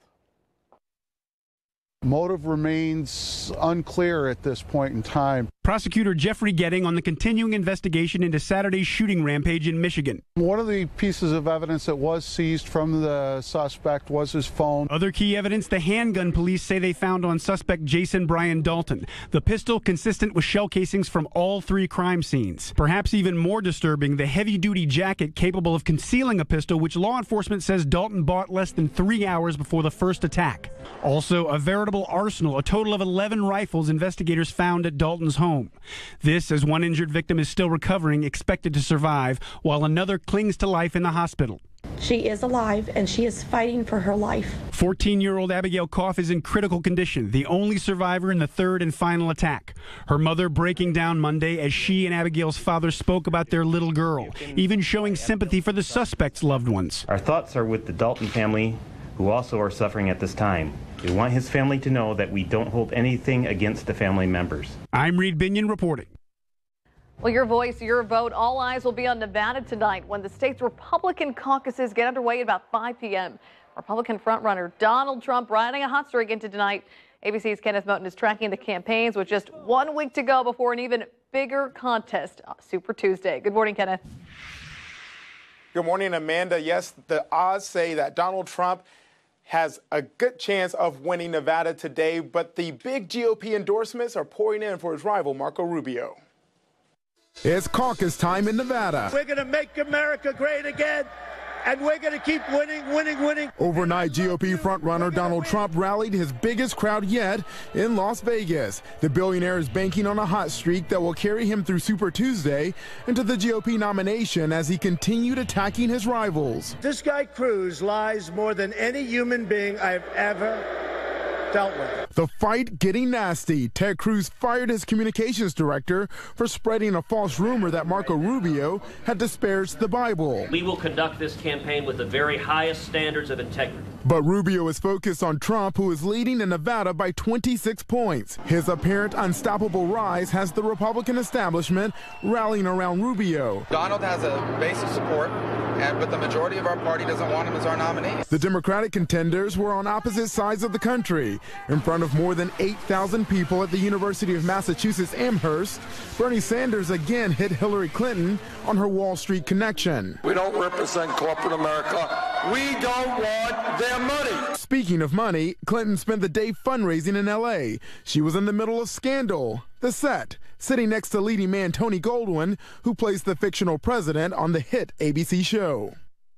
Motive remains unclear at this point in time. Prosecutor Jeffrey Getting on the continuing investigation into Saturday's shooting rampage in Michigan. One of the pieces of evidence that was seized from the suspect was his phone. Other key evidence, the handgun police say they found on suspect Jason Brian Dalton. The pistol consistent with shell casings from all three crime scenes. Perhaps even more disturbing, the heavy-duty jacket capable of concealing a pistol, which law enforcement says Dalton bought less than three hours before the first attack. Also, a veritable arsenal, a total of eleven rifles investigators found at Dalton's home. This, as one injured victim is still recovering, expected to survive, while another clings to life in the hospital. She is alive, and she is fighting for her life. fourteen-year-old Abigail Koff is in critical condition, the only survivor in the third and final attack. Her mother breaking down Monday as she and Abigail's father spoke about their little girl, even showing sympathy for the suspect's loved ones. Our thoughts are with the Dalton family, who also are suffering at this time. We want his family to know that we don't hold anything against the family members. I'm Reed Binion reporting. Well, your voice, your vote. All eyes will be on Nevada tonight when the state's Republican caucuses get underway at about five p m Republican frontrunner Donald Trump riding a hot streak into tonight. A B C's Kenneth Moten is tracking the campaigns with just one week to go before an even bigger contest, Super Tuesday. Good morning, Kenneth. Good morning, Amanda. Yes, the odds say that Donald Trump has a good chance of winning Nevada today, but the big G O P endorsements are pouring in for his rival, Marco Rubio. It's caucus time in Nevada. We're going to make America great again, and we're going to keep winning, winning, winning. Overnight, G O P frontrunner Donald Trump rallied his biggest crowd yet in Las Vegas. The billionaire is banking on a hot streak that will carry him through Super Tuesday into the G O P nomination as he continued attacking his rivals. This guy Cruz lies more than any human being I've ever dealt with. The fight getting nasty. Ted Cruz fired his communications director for spreading a false rumor that Marco Rubio had disparaged the Bible. We will conduct this campaign with the very highest standards of integrity. But Rubio is focused on Trump, who is leading in Nevada by twenty-six points. His apparent unstoppable rise has the Republican establishment rallying around Rubio. Donald has a base of support, and but the majority of our party doesn't want him as our nominee. The Democratic contenders were on opposite sides of the country. In front of more than eight thousand people at the University of Massachusetts Amherst, Bernie Sanders again hit Hillary Clinton on her Wall Street connection. We don't represent corporate America. We don't want their money. Speaking of money, Clinton spent the day fundraising in L A. She was in the middle of Scandal, the set, sitting next to leading man Tony Goldwyn, who plays the fictional president on the hit A B C show.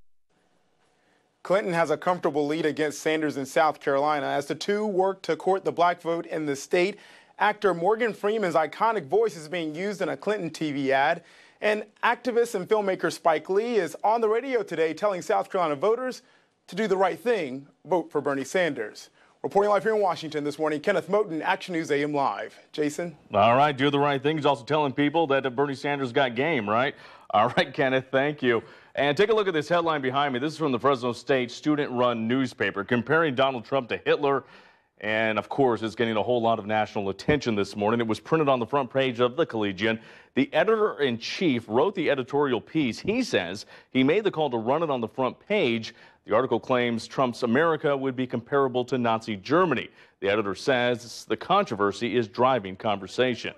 Clinton has a comfortable lead against Sanders in South Carolina as the two work to court the black vote in the state. Actor Morgan Freeman's iconic voice is being used in a Clinton T V ad. And activist and filmmaker Spike Lee is on the radio today telling South Carolina voters to do the right thing, vote for Bernie Sanders. Reporting live here in Washington this morning, Kenneth Moten, Action News A M Live. Jason? All right, do the right thing. He's also telling people that Bernie Sanders got game, right? All right, Kenneth, thank you. And take a look at this headline behind me. This is from the Fresno State student-run newspaper comparing Donald Trump to Hitler. And, of course, it's getting a whole lot of national attention this morning. It was printed on the front page of the Collegian. The editor-in-chief wrote the editorial piece. He says he made the call to run it on the front page. The article claims Trump's America would be comparable to Nazi Germany. The editor says the controversy is driving conversation.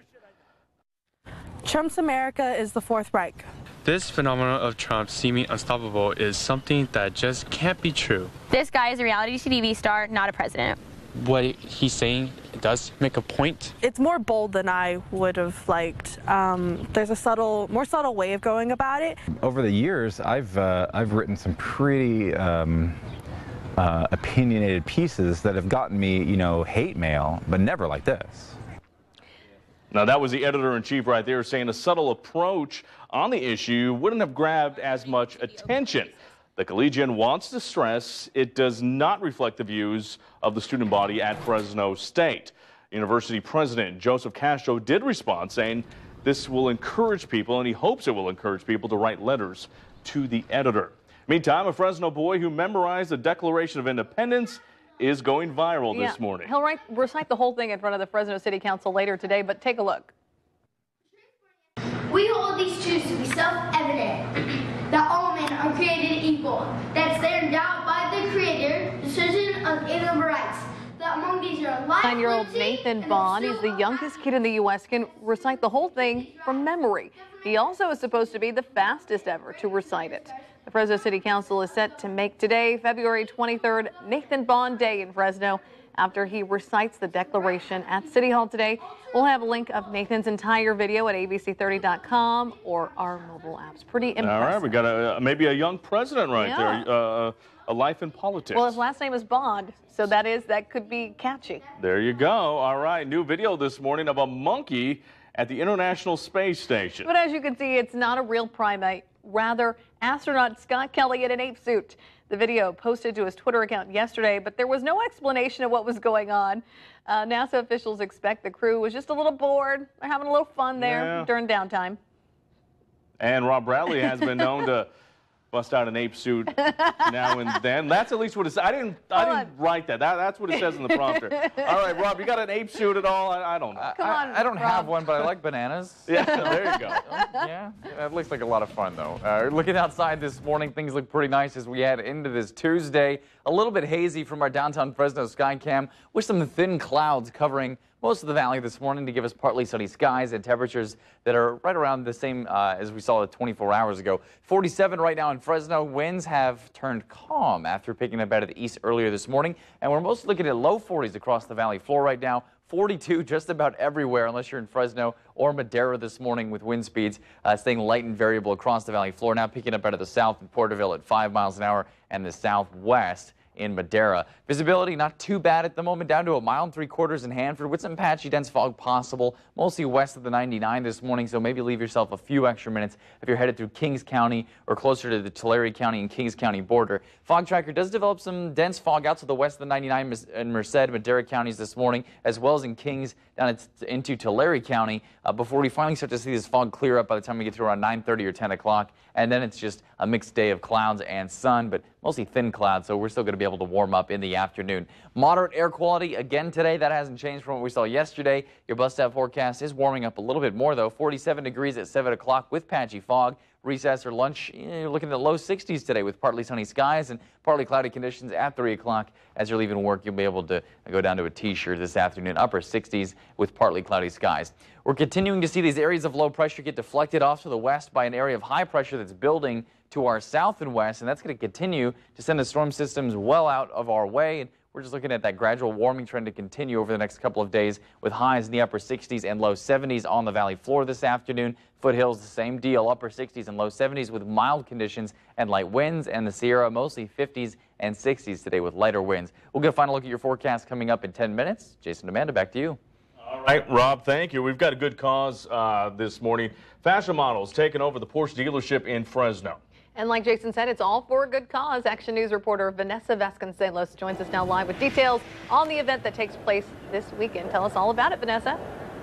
Trump's America is the Fourth Reich. This phenomenon of Trump seeming unstoppable is something that just can't be true. This guy is a reality T V star, not a president. What he's saying does make a point. It's more bold than I would have liked. Um, there's a subtle, more subtle way of going about it. Over the years, I've uh, I've written some pretty um, uh, opinionated pieces that have gotten me, you know, hate mail, but never like this. Now, that was the editor-in-chief right there saying a subtle approach on the issue wouldn't have grabbed as much attention. The Collegian wants to stress it does not reflect the views of the student body at Fresno State. University President Joseph Castro did respond, saying this will encourage people, and he hopes it will encourage people to write letters to the editor. Meantime, a Fresno boy who memorized the Declaration of Independence is going viral yeah, this morning. He'll write, recite the whole thing in front of the Fresno City Council later today, but take a look. We hold these truths to be self-evident, that all men are created equal, that they are endowed by the Creator, decision of inalienable rights. That among these are life, Nine-year-old Nathan Bond is the youngest kid in the U S can recite the whole thing from memory. He also is supposed to be the fastest ever to recite it. The Fresno City Council is set to make today, February twenty-third, Nathan Bond Day in Fresno, after he recites the Declaration at City Hall today. We'll have a link of Nathan's entire video at A B C thirty dot com or our mobile apps. Pretty impressive. All right, we got a, maybe a young president right Yeah. there, uh, a life in politics. Well, his last name is Bond, so that is that could be catchy. There you go. All right, new video this morning of a monkey at the International Space Station. But as you can see, it's not a real primate, rather astronaut Scott Kelly in an ape suit. The video posted to his Twitter account yesterday, but there was no explanation of what was going on. Uh, NASA officials expect the crew was just a little bored. They're having a little fun there Yeah. during downtime. And Rob Bradley has been known to bust out an ape suit now and then. That's at least what it says. I didn't, I didn't write that. that. That's what it says in the prompter. All right, Rob, you got an ape suit at all? I, I don't know. Come on, I, I don't Rob. have one, but I like bananas. Yeah, there you go. Yeah, it looks like a lot of fun, though. Uh, looking outside this morning, things look pretty nice as we head into this Tuesday. A little bit hazy from our downtown Fresno sky cam with some thin clouds covering most of the valley this morning to give us partly sunny skies and temperatures that are right around the same uh, as we saw twenty-four hours ago. forty-seven right now in Fresno. Winds have turned calm after picking up out of the east earlier this morning, and we're mostly looking at low forties across the valley floor right now. forty-two just about everywhere unless you're in Fresno or Madera this morning with wind speeds uh, staying light and variable across the valley floor. Now picking up out of the south in Porterville at five miles an hour and the southwest in Madera. Visibility not too bad at the moment, down to a mile and three quarters in Hanford with some patchy dense fog possible, mostly west of the ninety-nine this morning, so maybe leave yourself a few extra minutes if you're headed through Kings County or closer to the Tulare County and Kings County border. Fog tracker does develop some dense fog out to the west of the ninety-nine in Merced, Madera counties this morning, as well as in Kings down into Tulare County uh, before we finally start to see this fog clear up by the time we get to around nine thirty or ten o'clock, and then it's just a mixed day of clouds and sun, but mostly thin clouds, so we're still going to be able to warm up in the afternoon. Moderate air quality again today. That hasn't changed from what we saw yesterday. Your bus stop forecast is warming up a little bit more, though. forty-seven degrees at seven o'clock with patchy fog. Recess or lunch, you're looking at low sixties today with partly sunny skies and partly cloudy conditions at three o'clock. As you're leaving work, you'll be able to go down to a t-shirt this afternoon. Upper sixties with partly cloudy skies. We're continuing to see these areas of low pressure get deflected off to the west by an area of high pressure that's building to our south and west, and that's going to continue to send the storm systems well out of our way. And we're just looking at that gradual warming trend to continue over the next couple of days with highs in the upper sixties and low seventies on the valley floor this afternoon. Foothills, the same deal, upper sixties and low seventies with mild conditions and light winds, and the Sierra mostly fifties and sixties today with lighter winds. We'll get a final look at your forecast coming up in ten minutes. Jason and Amanda, back to you. All right, Rob, thank you. We've got a good cause uh, this morning. Fashion models taking over the Porsche dealership in Fresno. And like Jason said, it's all for a good cause. Action News reporter Vanessa Vasconcelos joins us now live with details on the event that takes place this weekend. Tell us all about it, Vanessa.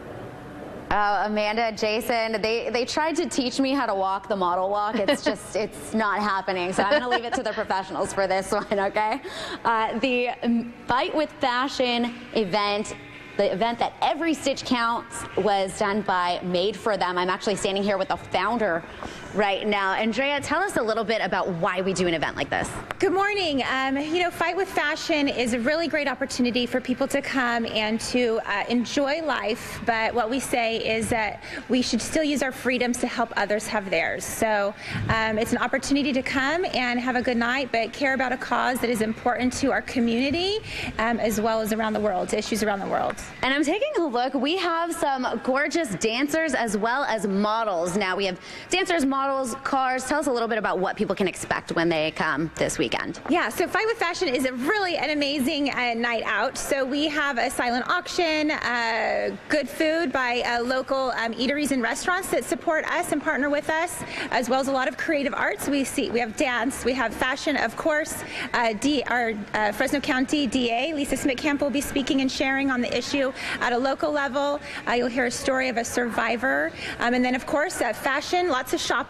Uh, Amanda, Jason, they, they tried to teach me how to walk the model walk. It's just, it's not happening. So I'm going to leave it to the professionals for this one, okay? Uh, the Fight with Fashion event, the event that every stitch counts, was done by Made for Them. I'm actually standing here with the founder right now. Andrea, tell us a little bit about why we do an event like this. Good morning. Um, you know, Fight with Fashion is a really great opportunity for people to come and to uh, enjoy life, but what we say is that we should still use our freedoms to help others have theirs. So um, it's an opportunity to come and have a good night, but care about a cause that is important to our community um, as well as around the world, issues around the world. And I'm taking a look. We have some gorgeous dancers as well as models. Now we have dancers, models, Models, cars. Tell us a little bit about what people can expect when they come this weekend. Yeah, so Fight with Fashion is a really an amazing uh, night out. So we have a silent auction, uh, good food by uh, local um, eateries and restaurants that support us and partner with us, as well as a lot of creative arts. We see we have dance, we have fashion, of course. Uh, D, our uh, Fresno County D A, Lisa Smith-Camp, will be speaking and sharing on the issue at a local level. Uh, you'll hear a story of a survivor, um, and then of course uh, fashion, lots of shopping.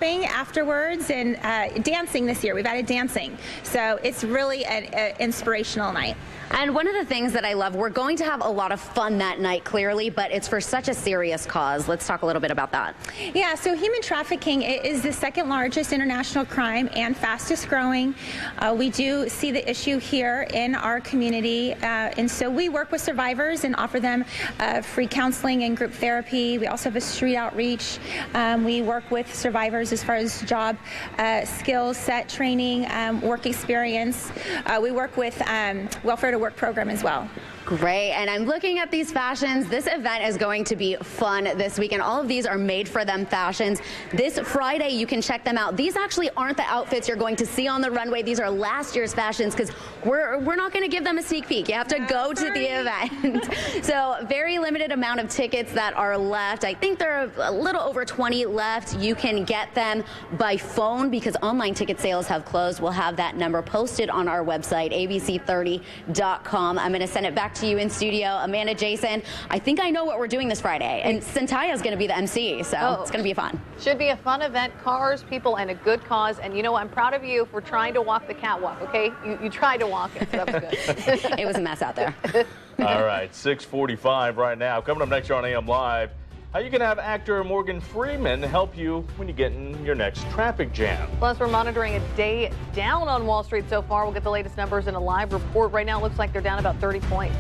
shopping afterwards and uh, dancing this year. We've added dancing. So it's really an, an inspirational night. And one of the things that I love, we're going to have a lot of fun that night, clearly, but it's for such a serious cause. Let's talk a little bit about that. Yeah, so human trafficking is the second largest international crime and fastest growing. Uh, we do see the issue here in our community, uh, and so we work with survivors and offer them uh, free counseling and group therapy. We also have a street outreach. Um, we work with survivors as far as job uh, skills, set training, um, work experience. Uh, we work with um, welfare to work program as well. Great, and I'm looking at these fashions. This event is going to be fun this weekend. All of these are made for them fashions. This Friday, you can check them out. These actually aren't the outfits you're going to see on the runway. These are last year's fashions because we're, we're not going to give them a sneak peek. You have to go to the event. So very limited amount of tickets that are left. I think there are a little over twenty left. You can get them by phone because online ticket sales have closed. We'll have that number posted on our website, A B C thirty dot com. I'm going to send it back to you in studio. Amanda, Jason, I think I know what we're doing this Friday, and Centaya is going to be the M C, so oh, it's going to be fun. Should be a fun event, cars, people, and a good cause. And you know, I'm proud of you for trying to walk the catwalk, okay? You, you tried to walk it, so that was good. It was a mess out there. All right, six forty-five right now. Coming up next year on A M Live, how you can have actor Morgan Freeman help you when you get in your next traffic jam. Plus, we're monitoring a day down on Wall Street so far. We'll get the latest numbers in a live report. Right now, it looks like they're down about thirty points.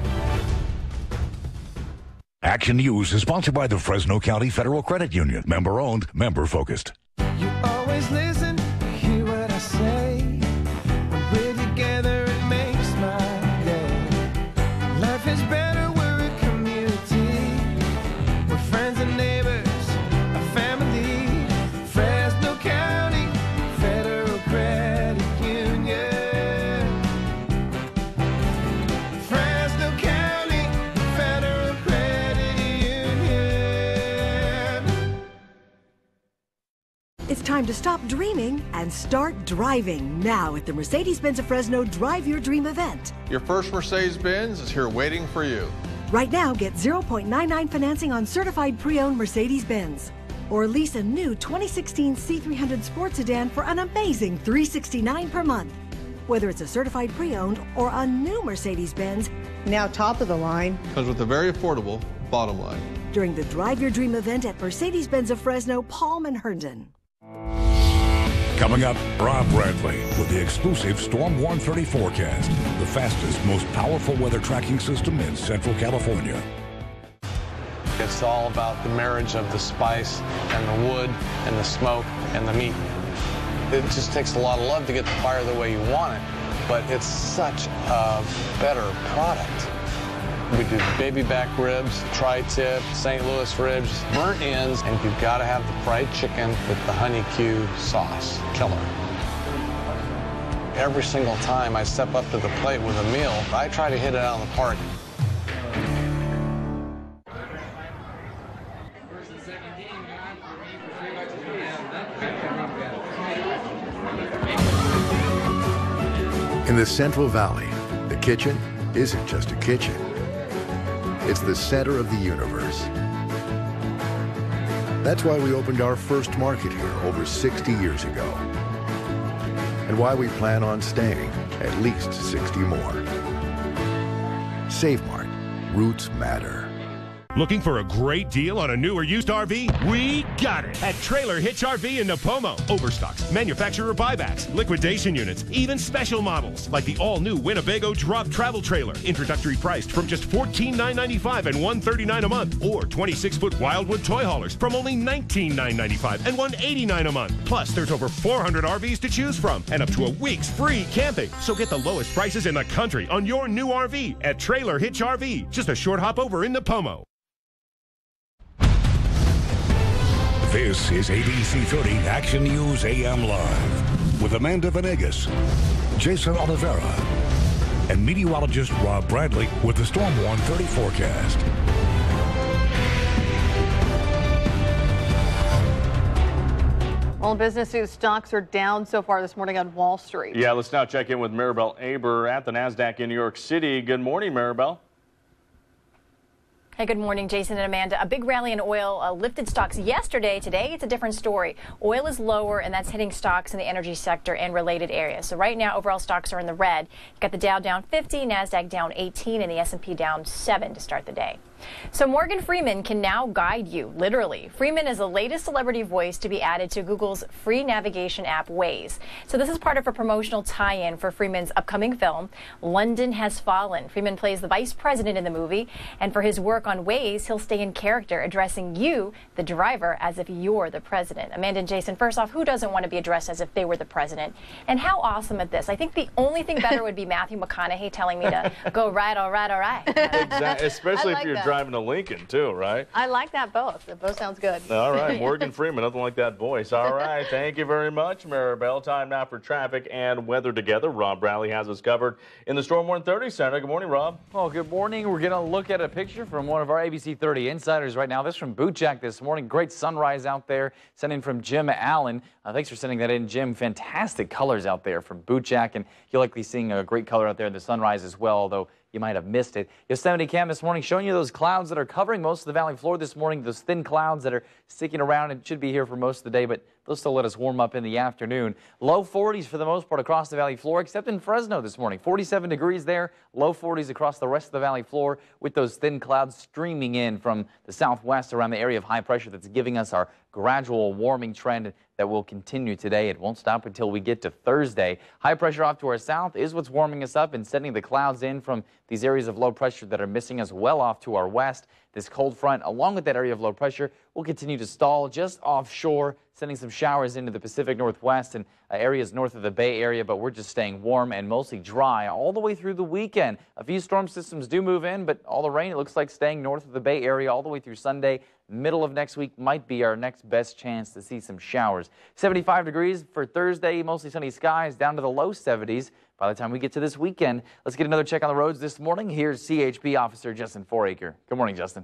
Action News is sponsored by the Fresno County Federal Credit Union. Member-owned, member-focused. You always listen, hear what I say. When we're together, it makes my day. Life is better, we're a community. We're friends and neighbors, a family. Fresno County Federal Credit Union. Fresno County Federal Credit Union. It's time to stop dreaming and start driving now at the Mercedes-Benz of Fresno Drive Your Dream event. Your first Mercedes-Benz is here waiting for you. Right now, get zero point nine nine financing on certified pre-owned Mercedes-Benz. Or lease a new twenty sixteen C three hundred Sport Sedan for an amazing three hundred sixty-nine dollars per month. Whether it's a certified pre-owned or a new Mercedes-Benz, now top of the line. Comes with a very affordable bottom line. During the Drive Your Dream event at Mercedes-Benz of Fresno, Palm and Herndon. Coming up, Rob Bradley with the exclusive Storm one thirty forecast, the fastest, most powerful weather tracking system in Central California. It's all about the marriage of the spice and the wood and the smoke and the meat. It just takes a lot of love to get the fire the way you want it, but it's such a better product. We do baby back ribs, tri-tip, Saint Louis ribs, burnt ends, and you've got to have the fried chicken with the honey Q sauce. Killer. Every single time I step up to the plate with a meal, I try to hit it out of the park. In the Central Valley, the kitchen isn't just a kitchen. It's the center of the universe. That's why we opened our first market here over sixty years ago. And why we plan on staying at least sixty more. Save Mart. Roots matter. Looking for a great deal on a new or used R V? We got it at Trailer Hitch R V in Napomo. Overstocks, manufacturer buybacks, liquidation units, even special models like the all-new Winnebago Drop Travel Trailer, introductory priced from just fourteen thousand nine hundred ninety-five dollars and one hundred thirty-nine dollars a month, or twenty-six foot Wildwood toy haulers from only nineteen thousand nine hundred ninety-five dollars and one hundred eighty-nine dollars a month. Plus, there's over four hundred R Vs to choose from and up to a week's free camping. So get the lowest prices in the country on your new R V at Trailer Hitch R V, just a short hop over in Napomo. This is A B C thirty Action News A M Live with Amanda Venegas, Jason Oliveira, and meteorologist Rob Bradley with the Storm one thirty forecast. Well, business news, stocks are down so far this morning on Wall Street. Yeah, let's now check in with Maribel Aber at the NASDAQ in New York City. Good morning, Maribel. Hey, good morning, Jason and Amanda. A big rally in oil uh, lifted stocks yesterday. Today, it's a different story. Oil is lower, and that's hitting stocks in the energy sector and related areas. So right now, overall stocks are in the red. You've got the Dow down fifty, NASDAQ down eighteen, and the S and P down seven to start the day. So Morgan Freeman can now guide you, literally. Freeman is the latest celebrity voice to be added to Google's free navigation app, Waze. So this is part of a promotional tie-in for Freeman's upcoming film, London Has Fallen. Freeman plays the vice president in the movie, and for his work on Waze, he'll stay in character, addressing you, the driver, as if you're the president. Amanda and Jason, first off, who doesn't want to be addressed as if they were the president? And how awesome at this? I think the only thing better would be Matthew McConaughey telling me to go right, all right, all right. Exactly, especially like if you're that. driving a Lincoln, too, right? I like that both. That both sounds good. All right, Morgan Freeman, nothing like that voice. All right, thank you very much, Maribel. Time now for traffic and weather together. Rob Bradley has us covered in the Storm one thirty Center. Good morning, Rob. Well, good morning. We're going to look at a picture from one of our A B C thirty insiders right now. This from Boot Jack this morning. Great sunrise out there. Sent in from Jim Allen. Uh, thanks for sending that in, Jim. Fantastic colors out there from Boot Jack, and you'll likely seeing a great color out there in the sunrise as well, although you might have missed it. Yosemite Cam this morning showing you those clouds that are covering most of the valley floor this morning, those thin clouds that are sticking around. It should be here for most of the day, but they'll still let us warm up in the afternoon. Low forties for the most part across the valley floor, except in Fresno this morning. forty-seven degrees there, low forties across the rest of the valley floor with those thin clouds streaming in from the southwest around the area of high pressure that's giving us our gradual warming trend that will continue today. It won't stop until we get to Thursday. High pressure off to our south is what's warming us up and sending the clouds in from these areas of low pressure that are missing us well off to our west. This cold front, along with that area of low pressure, will continue to stall just offshore, sending some showers into the Pacific Northwest and uh, areas north of the Bay Area, but we're just staying warm and mostly dry all the way through the weekend. A few storm systems do move in, but all the rain, it looks like, staying north of the Bay Area all the way through Sunday. Middle of next week might be our next best chance to see some showers. seventy-five degrees for Thursday, mostly sunny skies, down to the low seventies by the time we get to this weekend. Let's get another check on the roads this morning. Here's C H P Officer Justin Foraker. Good morning, Justin.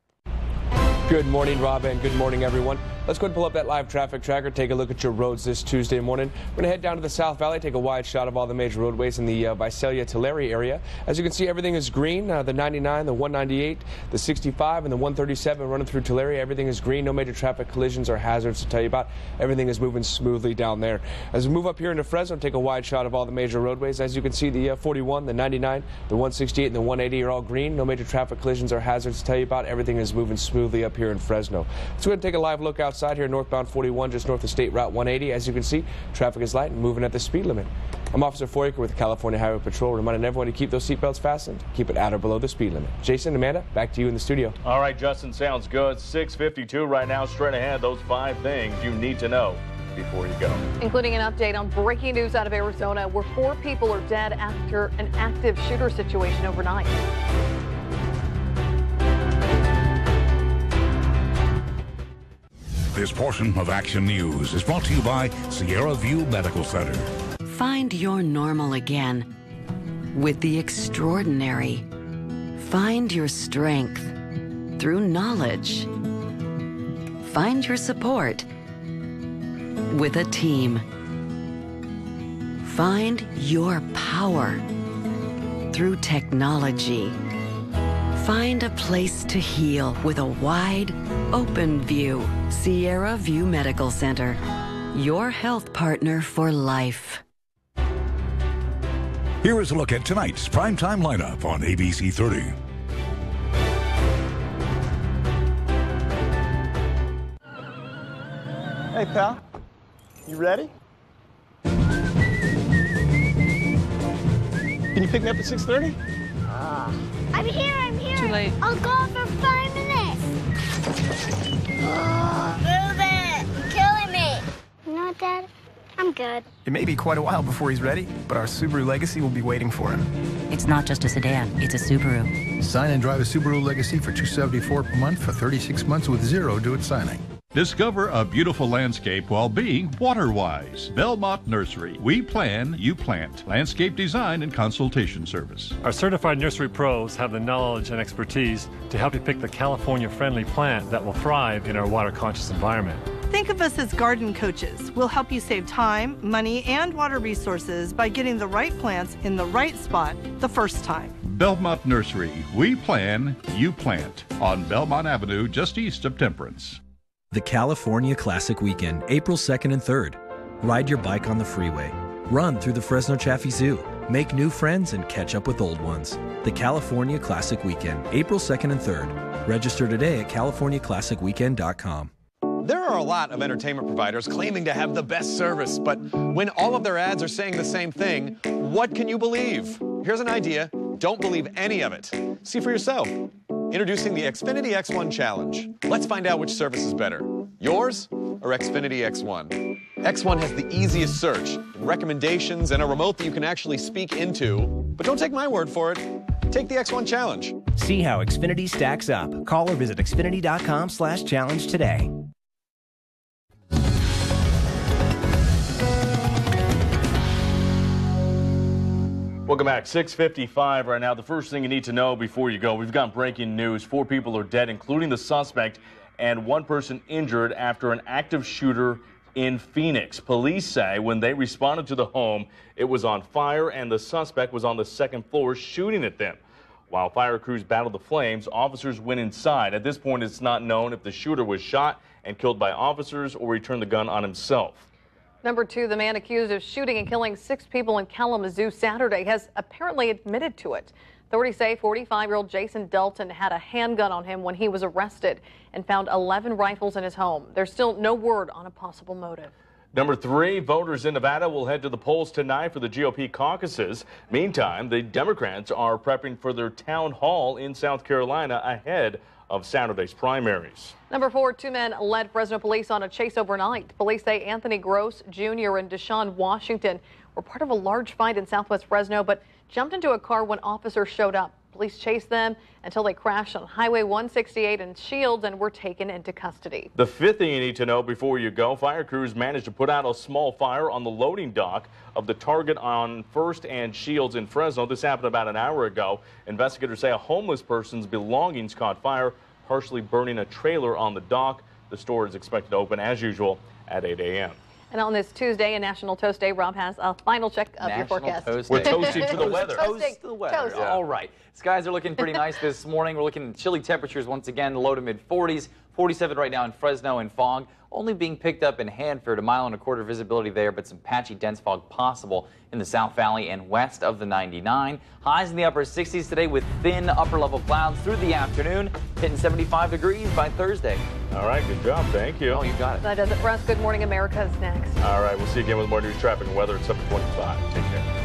Good morning, Rob, and good morning, everyone. Let's go ahead and pull up that live traffic tracker, take a look at your roads this Tuesday morning. We're going to head down to the South Valley, take a wide shot of all the major roadways in the uh, Visalia-Tulare area. As you can see, everything is green. Uh, the ninety-nine, the one ninety-eight, the sixty-five, and the one thirty-seven running through Tulare. Everything is green. No major traffic collisions or hazards to tell you about. Everything is moving smoothly down there. As we move up here into Fresno, take a wide shot of all the major roadways. As you can see, the uh, forty-one, the ninety-nine, the one sixty-eight, and the one eighty are all green. No major traffic collisions or hazards to tell you about. Everything is moving smoothly up here in Fresno. Let's go ahead and take a live look outside here, northbound forty-one, just north of State Route one eighty. As you can see, traffic is light and moving at the speed limit. I'm Officer Foraker with the California Highway Patrol, reminding everyone to keep those seatbelts fastened, keep it at or below the speed limit. Jason, Amanda, back to you in the studio. All right, Justin, sounds good. six fifty-two right now, straight ahead. Those five things you need to know before you go. Including an update on breaking news out of Arizona, where four people are dead after an active shooter situation overnight. This portion of Action News is brought to you by Sierra View Medical Center. Find your normal again with the extraordinary. Find your strength through knowledge. Find your support with a team. Find your power through technology. Find a place to heal with a wide, open view. Sierra View Medical Center, your health partner for life. Here is a look at tonight's primetime lineup on A B C thirty. Hey, pal. You ready? Can you pick me up at six thirty? Uh, I'm here, I'm here. Too late. I'll go for five minutes. Oh, move it. You're killing me. You know what, Dad? I'm good. It may be quite a while before he's ready, but our Subaru Legacy will be waiting for him. It's not just a sedan, it's a Subaru. Sign and drive a Subaru Legacy for two hundred seventy-four dollars per month for thirty-six months with zero due at signing. Discover a beautiful landscape while being water-wise. Belmont Nursery. We plan, you plant. Landscape design and consultation service. Our certified nursery pros have the knowledge and expertise to help you pick the California-friendly plant that will thrive in our water-conscious environment. Think of us as garden coaches. We'll help you save time, money, and water resources by getting the right plants in the right spot the first time. Belmont Nursery. We plan, you plant. On Belmont Avenue, just east of Temperance. The California Classic Weekend, April second and third. Ride your bike on the freeway. Run through the Fresno Chaffee Zoo. Make new friends and catch up with old ones. The California Classic Weekend, April second and third. Register today at california classic weekend dot com. There are a lot of entertainment providers claiming to have the best service, but when all of their ads are saying the same thing, what can you believe? Here's an idea. Don't believe any of it. See for yourself. Introducing the Xfinity X one Challenge. Let's find out which service is better, yours or Xfinity X one. X one has the easiest search, recommendations, and a remote that you can actually speak into. But don't take my word for it. Take the X one Challenge. See how Xfinity stacks up. Call or visit xfinity.com slash challenge today. Welcome back. six fifty-five right now. The first thing you need to know before you go, we've got breaking news. Four people are dead, including the suspect, and one person injured after an active shooter in Phoenix. Police say when they responded to the home, it was on fire and the suspect was on the second floor shooting at them. While fire crews battled the flames, officers went inside. At this point, it's not known if the shooter was shot and killed by officers or he turned the gun on himself. Number two, the man accused of shooting and killing six people in Kalamazoo Saturday has apparently admitted to it. Authorities say forty-five-year-old Jason Delton had a handgun on him when he was arrested and found eleven rifles in his home. There's still no word on a possible motive. Number three, voters in Nevada will head to the polls tonight for the G O P caucuses. Meantime, the Democrats are prepping for their town hall in South Carolina ahead of Saturday's primaries. Number four, two men led Fresno police on a chase overnight. Police say Anthony Gross Junior and Deshaun Washington were part of a large fight in southwest Fresno, but jumped into a car when officers showed up. Police chased them until they crashed on Highway one sixty-eight in Shields and were taken into custody. The fifth thing you need to know before you go, fire crews managed to put out a small fire on the loading dock of the Target on First and Shields in Fresno. This happened about an hour ago. Investigators say a homeless person's belongings caught fire, partially burning a trailer on the dock. The store is expected to open as usual at eight a m And on this Tuesday, a National Toast Day, Rob has a final check of National your forecast. Toast We're Day. toasting to the weather. Toast to the weather. Toast. Yeah. All right. Skies are looking pretty nice this morning. We're looking at chilly temperatures once again, low to mid forties. forty-seven right now in Fresno and fog only being picked up in Hanford, a mile and a quarter visibility there, but some patchy dense fog possible in the South Valley and west of the ninety-nine. Highs in the upper sixties today with thin upper level clouds through the afternoon, hitting seventy-five degrees by Thursday. All right, good job. Thank you. Oh, you got it. That does it for us. Good Morning America is next. All right, we'll see you again with more news, traffic, and weather at seven twenty-five. Take care.